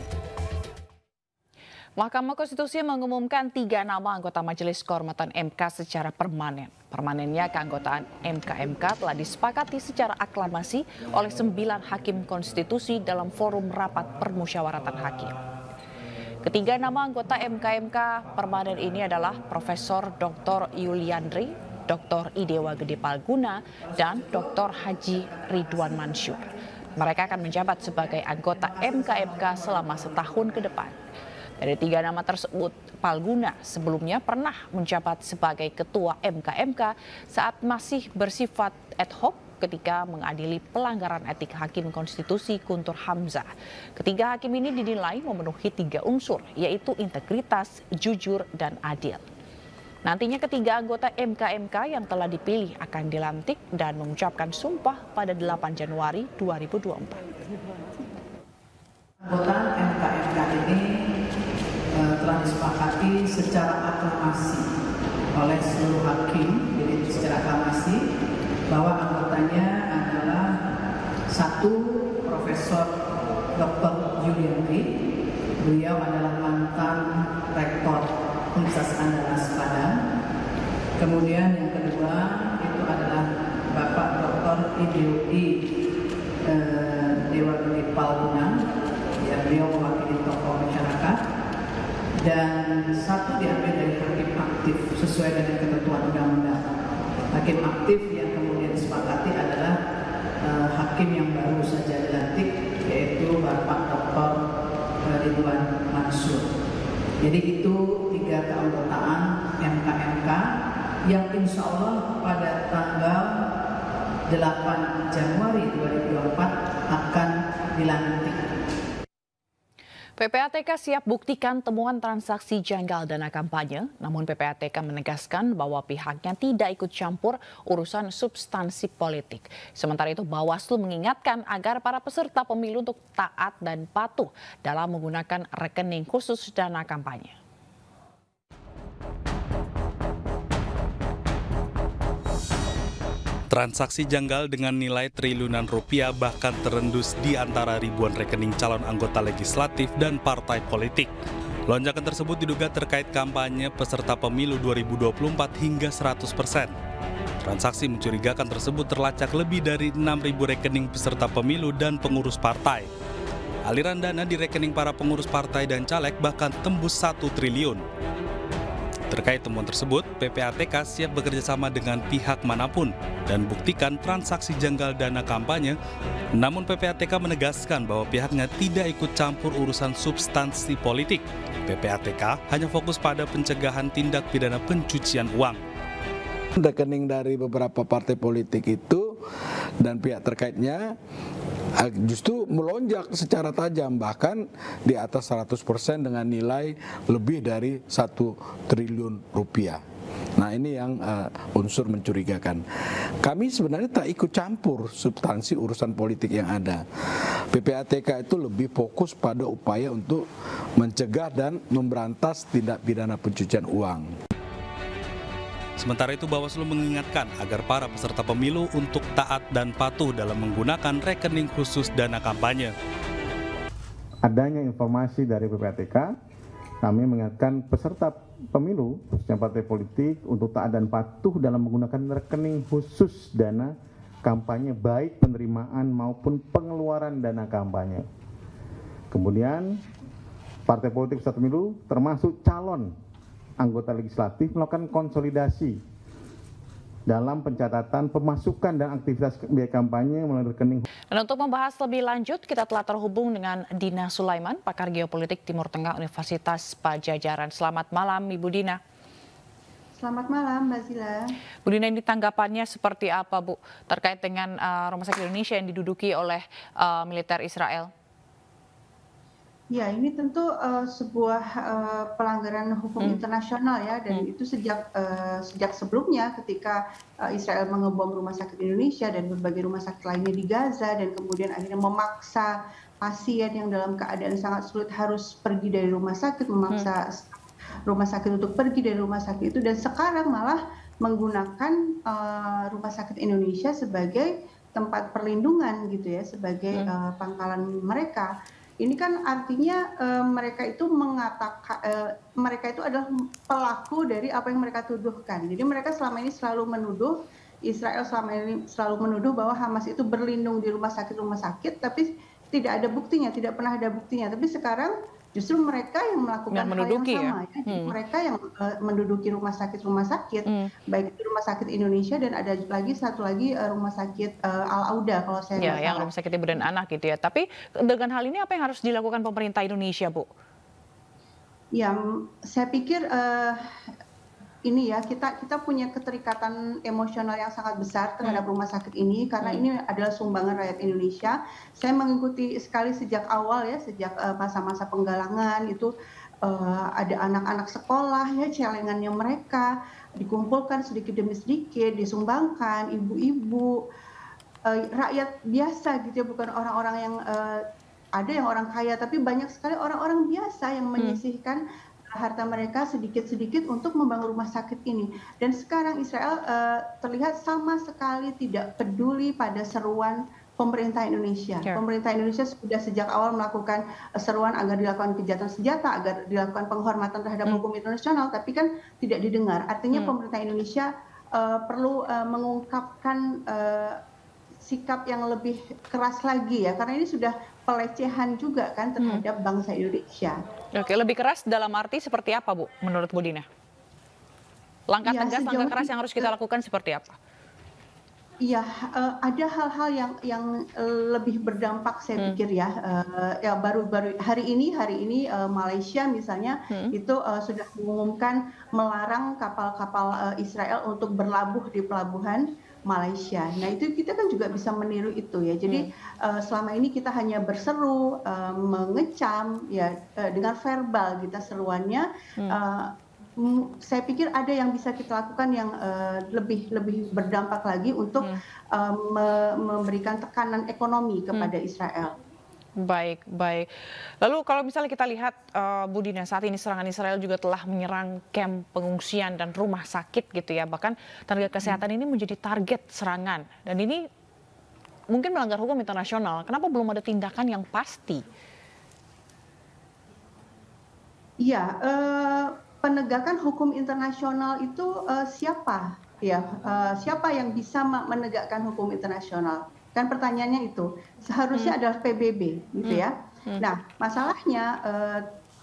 Mahkamah Konstitusi mengumumkan tiga nama anggota Majelis Kehormatan M K secara permanen. Permanennya keanggotaan M K M K telah disepakati secara aklamasi oleh sembilan hakim konstitusi dalam forum rapat permusyawaratan hakim. Ketiga nama anggota M K M K permanen ini adalah Profesor Doktor Yuliandri, Doktor Idewa Gede Palguna, dan Doktor Haji Ridwan Mansur. Mereka akan menjabat sebagai anggota M K M K selama setahun ke depan. Dari tiga nama tersebut, Palguna sebelumnya pernah menjabat sebagai Ketua M K M K saat masih bersifat ad hoc ketika mengadili pelanggaran etik Hakim Konstitusi Guntur Hamzah. Ketiga hakim ini dinilai memenuhi tiga unsur, yaitu integritas, jujur, dan adil. Nantinya ketiga anggota M K M K yang telah dipilih akan dilantik dan mengucapkan sumpah pada delapan Januari dua ribu dua puluh empat. Anggota M K M K ini uh, telah disepakati secara aklamasi oleh seluruh hakim, jadi secara aklamasi bahwa anggotanya adalah satu Profesor Doktor Yuliandri, beliau adalah mantan Rektor Universitas Andalas Padang. Kemudian yang kedua itu adalah Bapak Doktor Idewi eh, Dewa Gede Palguna, ya, beliau mewakili tokoh masyarakat. Dan satu diambil dari hakim aktif sesuai dengan ketentuan undang-undang. Hakim aktif yang kemudian disepakati adalah uh, hakim yang baru saja dilantik, yaitu Bapak Doktor Ridwan Mansur. Jadi itu tiga keanggotaan M K M K yang insya Allah pada tanggal delapan Januari dua ribu dua puluh empat akan dilantik. P P A T K siap buktikan temuan transaksi janggal dana kampanye, namun P P A T K menegaskan bahwa pihaknya tidak ikut campur urusan substansi politik. Sementara itu Bawaslu mengingatkan agar para peserta pemilu untuk taat dan patuh dalam menggunakan rekening khusus dana kampanye. Transaksi janggal dengan nilai triliunan rupiah bahkan terendus di antara ribuan rekening calon anggota legislatif dan partai politik. Lonjakan tersebut diduga terkait kampanye peserta pemilu dua ribu dua puluh empat hingga seratus persen. Transaksi mencurigakan tersebut terlacak lebih dari enam ribu rekening peserta pemilu dan pengurus partai. Aliran dana di rekening para pengurus partai dan caleg bahkan tembus satu triliun. Terkait temuan tersebut, P P A T K siap bekerjasama dengan pihak manapun dan buktikan transaksi janggal dana kampanye. Namun P P A T K menegaskan bahwa pihaknya tidak ikut campur urusan substansi politik. P P A T K hanya fokus pada pencegahan tindak pidana pencucian uang. Rekening dari beberapa partai politik itu dan pihak terkaitnya justru melonjak secara tajam, bahkan di atas seratus persen dengan nilai lebih dari satu triliun rupiah. Nah, ini yang uh, unsur mencurigakan. Kami sebenarnya tak ikut campur substansi urusan politik yang ada. P P A T K itu lebih fokus pada upaya untuk mencegah dan memberantas tindak pidana pencucian uang. Sementara itu Bawaslu mengingatkan agar para peserta pemilu untuk taat dan patuh dalam menggunakan rekening khusus dana kampanye. Adanya informasi dari P P A T K, kami mengingatkan peserta pemilu, khususnya partai politik, untuk taat dan patuh dalam menggunakan rekening khusus dana kampanye, baik penerimaan maupun pengeluaran dana kampanye. Kemudian, partai politik peserta pemilu termasuk calon anggota legislatif melakukan konsolidasi dalam pencatatan pemasukan dan aktivitas biaya kampanye melalui rekening. Dan untuk membahas lebih lanjut, kita telah terhubung dengan Dina Sulaiman, pakar geopolitik Timur Tengah Universitas Padjadjaran. Selamat malam, Ibu Dina. Selamat malam, Mbak Zila. Bu Dina, ini tanggapannya seperti apa, Bu, terkait dengan uh, Rumah Sakit Indonesia yang diduduki oleh uh, militer Israel? Ya, ini tentu uh, sebuah uh, pelanggaran hukum hmm. internasional ya, dan hmm. itu sejak uh, sejak sebelumnya ketika uh, Israel mengebom Rumah Sakit Indonesia dan berbagai rumah sakit lainnya di Gaza, dan kemudian akhirnya memaksa pasien yang dalam keadaan sangat sulit harus pergi dari rumah sakit, memaksa hmm. rumah sakit untuk pergi dari rumah sakit itu, dan sekarang malah menggunakan uh, Rumah Sakit Indonesia sebagai tempat perlindungan gitu ya, sebagai hmm. uh, pangkalan mereka. Ini kan artinya uh, mereka itu mengatakan uh, mereka itu adalah pelaku dari apa yang mereka tuduhkan. Jadi mereka selama ini selalu menuduh, Israel selama ini selalu menuduh bahwa Hamas itu berlindung di rumah sakit-rumah sakit, tapi tidak ada buktinya, tidak pernah ada buktinya. Tapi sekarang justru mereka yang melakukan yang hal yang sama, ya. Ya. Hmm. Mereka yang uh, menduduki rumah sakit-rumah sakit, hmm. baik itu Rumah Sakit Indonesia dan ada lagi satu lagi uh, Rumah Sakit uh, Al-Auda kalau saya ya, yang Rumah Sakit Ibu dan Anak gitu ya. Tapi dengan hal ini apa yang harus dilakukan pemerintah Indonesia, Bu? Ya, saya pikir uh, ini ya kita kita punya keterikatan emosional yang sangat besar terhadap rumah sakit ini karena hmm. ini adalah sumbangan rakyat Indonesia. Saya mengikuti sekali sejak awal ya, sejak masa-masa uh, penggalangan itu uh, ada anak-anak sekolah ya, celengannya mereka dikumpulkan sedikit demi sedikit, disumbangkan, ibu-ibu, uh, rakyat biasa gitu ya, bukan orang-orang yang uh, ada yang orang kaya, tapi banyak sekali orang-orang biasa yang menyisihkan hmm. harta mereka sedikit-sedikit untuk membangun rumah sakit ini. Dan sekarang Israel uh, terlihat sama sekali tidak peduli pada seruan pemerintah Indonesia. Yeah. Pemerintah Indonesia sudah sejak awal melakukan uh, seruan agar dilakukan kejahatan senjata, agar dilakukan penghormatan terhadap mm. hukum internasional, tapi kan tidak didengar. Artinya mm. pemerintah Indonesia uh, perlu uh, mengungkapkan uh, sikap yang lebih keras lagi ya, karena ini sudah pelecehan juga kan terhadap hmm. bangsa Indonesia. Oke, lebih keras dalam arti seperti apa, Bu, menurut Bu Dina? Langkah ya, tegas, langkah keras yang harus kita lakukan seperti apa? Iya, uh, ada hal-hal yang yang lebih berdampak saya hmm. pikir ya. Uh, ya baru-baru hari ini hari ini uh, Malaysia misalnya hmm. itu uh, sudah mengumumkan melarang kapal-kapal uh, Israel untuk berlabuh di pelabuhan Malaysia. Nah itu kita kan juga bisa meniru itu ya. Jadi hmm. uh, selama ini kita hanya berseru, uh, mengecam ya uh, dengan verbal kita seruannya. Hmm. Uh, saya pikir ada yang bisa kita lakukan yang uh, lebih lebih berdampak lagi untuk hmm. uh, me memberikan tekanan ekonomi kepada hmm. Israel. Baik, baik. Lalu kalau misalnya kita lihat uh, Bu Dina, saat ini serangan Israel juga telah menyerang kamp pengungsian dan rumah sakit gitu ya. Bahkan tenaga kesehatan hmm. ini menjadi target serangan. Dan ini mungkin melanggar hukum internasional. Kenapa belum ada tindakan yang pasti? Iya, uh, penegakan hukum internasional itu uh, siapa? Ya, uh, siapa yang bisa menegakkan hukum internasional? Kan pertanyaannya itu seharusnya hmm. adalah P B B gitu ya. Hmm. Nah masalahnya eh,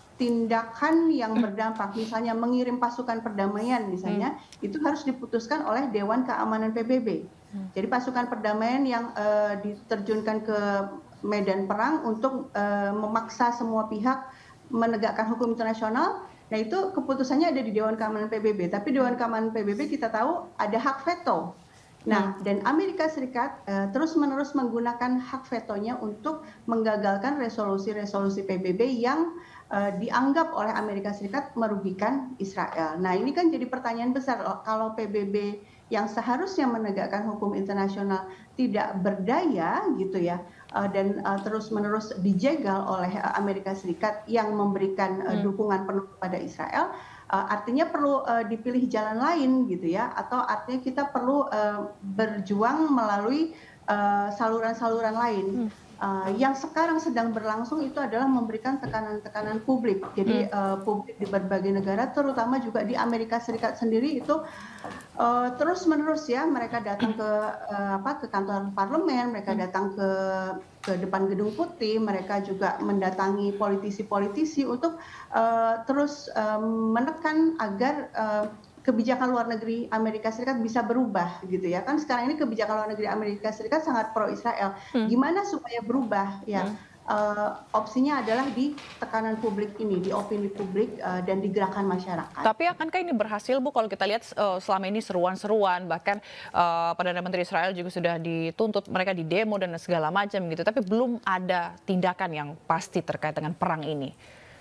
tindakan yang berdampak misalnya mengirim pasukan perdamaian misalnya hmm. itu harus diputuskan oleh Dewan Keamanan P B B. Hmm. Jadi pasukan perdamaian yang eh, diterjunkan ke medan perang untuk eh, memaksa semua pihak menegakkan hukum internasional. Nah itu keputusannya ada di Dewan Keamanan P B B. Tapi Dewan Keamanan P B B kita tahu ada hak veto. Nah, hmm. dan Amerika Serikat uh, terus-menerus menggunakan hak vetonya untuk menggagalkan resolusi-resolusi P B B yang uh, dianggap oleh Amerika Serikat merugikan Israel. Nah, ini kan jadi pertanyaan besar, kalau P B B yang seharusnya menegakkan hukum internasional tidak berdaya gitu ya, uh, dan uh, terus-menerus dijegal oleh uh, Amerika Serikat yang memberikan uh, dukungan penuh kepada Israel. Uh, artinya perlu uh, dipilih jalan lain gitu ya, atau artinya kita perlu uh, berjuang melalui saluran-saluran uh, lain. Hmm. Uh, yang sekarang sedang berlangsung itu adalah memberikan tekanan-tekanan publik. Jadi hmm. uh, publik di berbagai negara, terutama juga di Amerika Serikat sendiri itu uh, terus-menerus ya, mereka datang ke uh, apa ke kantor parlemen, mereka datang ke ke depan Gedung Putih, mereka juga mendatangi politisi-politisi untuk uh, terus uh, menekan agar uh, kebijakan luar negeri Amerika Serikat bisa berubah gitu ya. Kan sekarang ini kebijakan luar negeri Amerika Serikat sangat pro Israel. Hmm. Gimana supaya berubah ya? Hmm. Uh, opsinya adalah di tekanan publik ini, di opini publik uh, dan di gerakan masyarakat. Tapi akankah ini berhasil, Bu, kalau kita lihat uh, selama ini seruan-seruan, bahkan uh, Perdana Menteri Israel juga sudah dituntut, mereka di demo dan segala macam gitu, tapi belum ada tindakan yang pasti terkait dengan perang ini.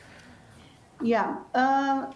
Ya, uh,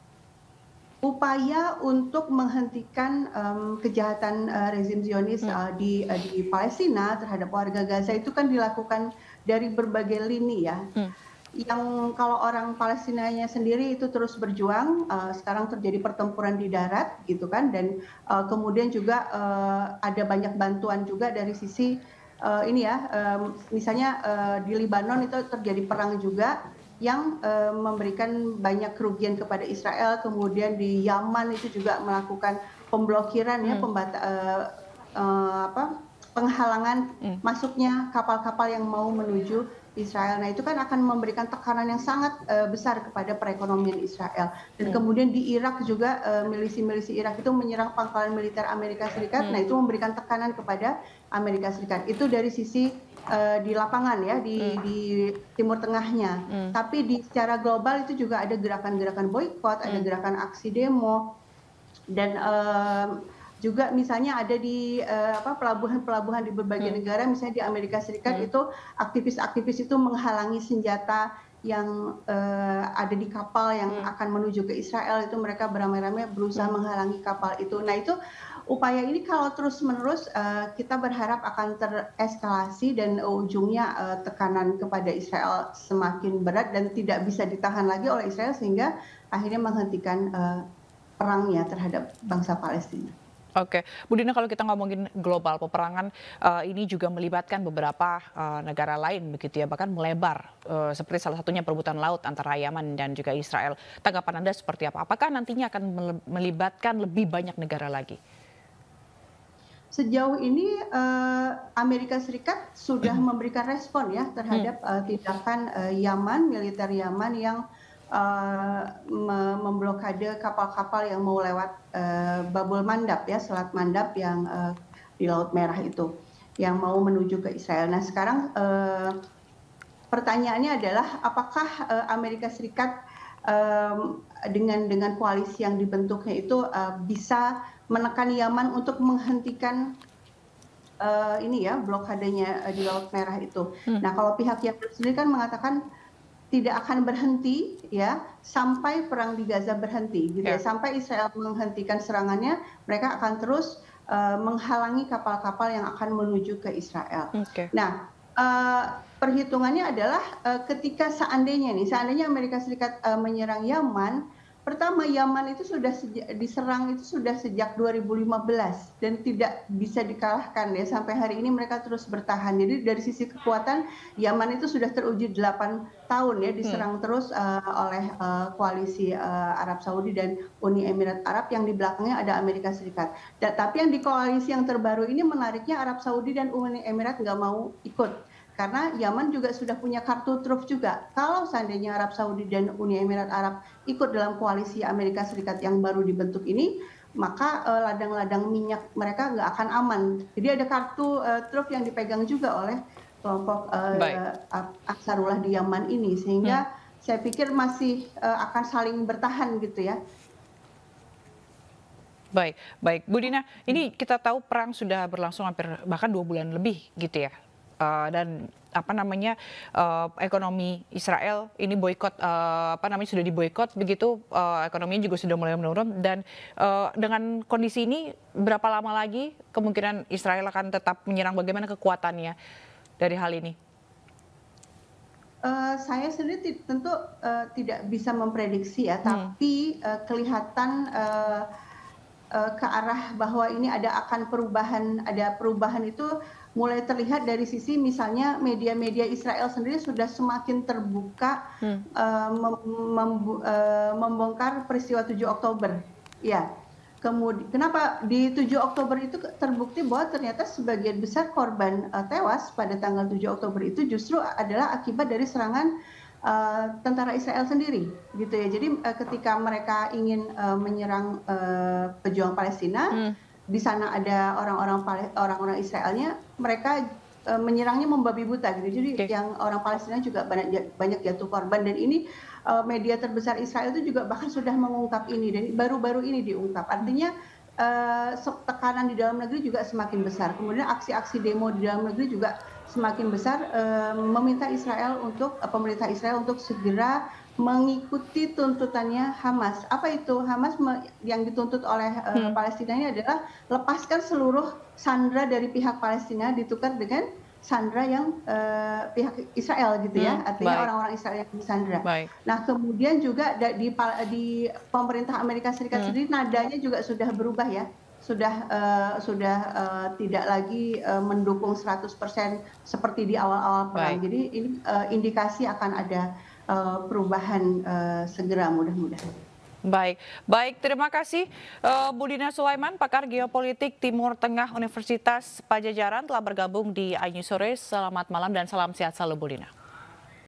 upaya untuk menghentikan um, kejahatan uh, rezim Zionis uh, di uh, di Palestina terhadap warga Gaza itu kan dilakukan dari berbagai lini ya. Hmm. Yang kalau orang Palestinanya sendiri itu terus berjuang, uh, sekarang terjadi pertempuran di darat gitu kan, dan uh, kemudian juga uh, ada banyak bantuan juga dari sisi uh, ini ya, um, misalnya uh, di Libanon itu terjadi perang juga yang uh, memberikan banyak kerugian kepada Israel, kemudian di Yaman itu juga melakukan pemblokiran ya, hmm. pembata, uh, uh, apa, penghalangan hmm. masuknya kapal-kapal yang mau menuju Israel. Nah itu kan akan memberikan tekanan yang sangat uh, besar kepada perekonomian Israel. Dan hmm. kemudian di Irak juga uh, milisi-milisi Irak itu menyerang pangkalan militer Amerika Serikat. Hmm. Nah itu memberikan tekanan kepada Amerika Serikat. Itu dari sisi uh, di lapangan ya, di, hmm. di Timur Tengahnya. Hmm. Tapi di secara global itu juga ada gerakan-gerakan boykot, hmm. ada gerakan aksi demo, dan uh, juga misalnya ada di uh, apa pelabuhan-pelabuhan di berbagai hmm. negara, misalnya di Amerika Serikat hmm. itu aktivis-aktivis itu menghalangi senjata yang uh, ada di kapal yang hmm. akan menuju ke Israel, itu mereka beramai-ramai berusaha hmm. menghalangi kapal itu. Nah itu upaya ini kalau terus-menerus uh, kita berharap akan tereskalasi dan ujungnya uh, tekanan kepada Israel semakin berat dan tidak bisa ditahan lagi oleh Israel sehingga akhirnya menghentikan uh, perangnya terhadap bangsa Palestina. Oke, Bu Dina, kalau kita ngomongin global, peperangan uh, ini juga melibatkan beberapa uh, negara lain begitu ya, bahkan melebar uh, seperti salah satunya perebutan laut antara Yaman dan juga Israel. Tanggapan Anda seperti apa? Apakah nantinya akan melibatkan lebih banyak negara lagi? Sejauh ini uh, Amerika Serikat sudah memberikan respon ya terhadap uh, tindakan uh, Yaman, militer Yaman yang Uh, memblokade kapal-kapal yang mau lewat uh, Babul Mandab ya, Selat Mandab yang uh, di Laut Merah itu, yang mau menuju ke Israel. Nah sekarang uh, pertanyaannya adalah apakah uh, Amerika Serikat um, dengan dengan koalisi yang dibentuknya itu uh, bisa menekan Yaman untuk menghentikan uh, ini ya blokadenya uh, di Laut Merah itu. Hmm. Nah kalau pihak Yaman sendiri kan mengatakan tidak akan berhenti ya sampai perang di Gaza berhenti gitu ya. Sampai Israel menghentikan serangannya, mereka akan terus uh, menghalangi kapal-kapal yang akan menuju ke Israel. Okay. Nah, uh, perhitungannya adalah uh, ketika seandainya nih, seandainya Amerika Serikat uh, menyerang Yaman, pertama Yaman itu sudah sejak, diserang itu sudah sejak dua ribu lima belas dan tidak bisa dikalahkan ya, sampai hari ini mereka terus bertahan. Jadi dari sisi kekuatan Yaman itu sudah teruji delapan tahun ya, diserang hmm. terus uh, oleh uh, koalisi uh, Arab Saudi dan Uni Emirat Arab yang di belakangnya ada Amerika Serikat. Dan, tapi yang di koalisi yang terbaru ini menariknya Arab Saudi dan Uni Emirat nggak mau ikut. Karena Yaman juga sudah punya kartu truf juga. Kalau seandainya Arab Saudi dan Uni Emirat Arab ikut dalam koalisi Amerika Serikat yang baru dibentuk ini, maka ladang-ladang uh, minyak mereka nggak akan aman. Jadi ada kartu uh, truf yang dipegang juga oleh kelompok uh, Ansarullah di Yaman ini. Sehingga hmm. saya pikir masih uh, akan saling bertahan gitu ya. Baik, baik. Bu Dina, ini kita tahu perang sudah berlangsung hampir bahkan dua bulan lebih gitu ya. Uh, dan apa namanya uh, ekonomi Israel ini boykot uh, apa namanya sudah diboykot begitu, uh, ekonominya juga sudah mulai menurun, dan uh, dengan kondisi ini berapa lama lagi kemungkinan Israel akan tetap menyerang, bagaimana kekuatannya dari hal ini? Uh, saya sendiri tentu uh, tidak bisa memprediksi ya, hmm. tapi uh, kelihatan uh, uh, ke arah bahwa ini ada akan perubahan, ada perubahan itu mulai terlihat dari sisi misalnya media-media Israel sendiri sudah semakin terbuka hmm. uh, mem mem uh, membongkar peristiwa tujuh Oktober. Ya, kemudian kenapa di tujuh Oktober itu terbukti bahwa ternyata sebagian besar korban uh, tewas pada tanggal tujuh Oktober itu justru adalah akibat dari serangan uh, tentara Israel sendiri, gitu ya. Jadi uh, ketika mereka ingin uh, menyerang uh, pejuang Palestina, hmm. di sana ada orang-orang orang-orang Israelnya, mereka e, menyerangnya membabi buta gitu. Jadi okay. yang orang Palestina juga banyak banyak jatuh korban, dan ini e, media terbesar Israel itu juga bahkan sudah mengungkap ini, dan baru-baru ini diungkap. Artinya e, tekanan di dalam negeri juga semakin besar. Kemudian aksi-aksi demo di dalam negeri juga semakin besar, e, meminta Israel untuk e, pemerintah Israel untuk segera mengikuti tuntutannya Hamas. Apa itu? Hamas yang dituntut oleh uh, hmm. Palestina ini adalah lepaskan seluruh sandera dari pihak Palestina ditukar dengan sandra yang uh, pihak Israel gitu ya, hmm, artinya baik. orang-orang Israel yang disandra. Baik. Nah kemudian juga di, di pemerintah Amerika Serikat hmm. sendiri nadanya juga sudah berubah ya, sudah uh, sudah uh, tidak lagi uh, mendukung seratus persen seperti di awal-awal perang. Baik. Jadi ini uh, indikasi akan ada uh, perubahan uh, segera mudah-mudahan. Baik, baik. Terima kasih uh, Bu Dina Sulaiman, pakar geopolitik Timur Tengah Universitas Padjadjaran telah bergabung di iNews Sore. Selamat malam dan salam sehat selalu Bu Dina.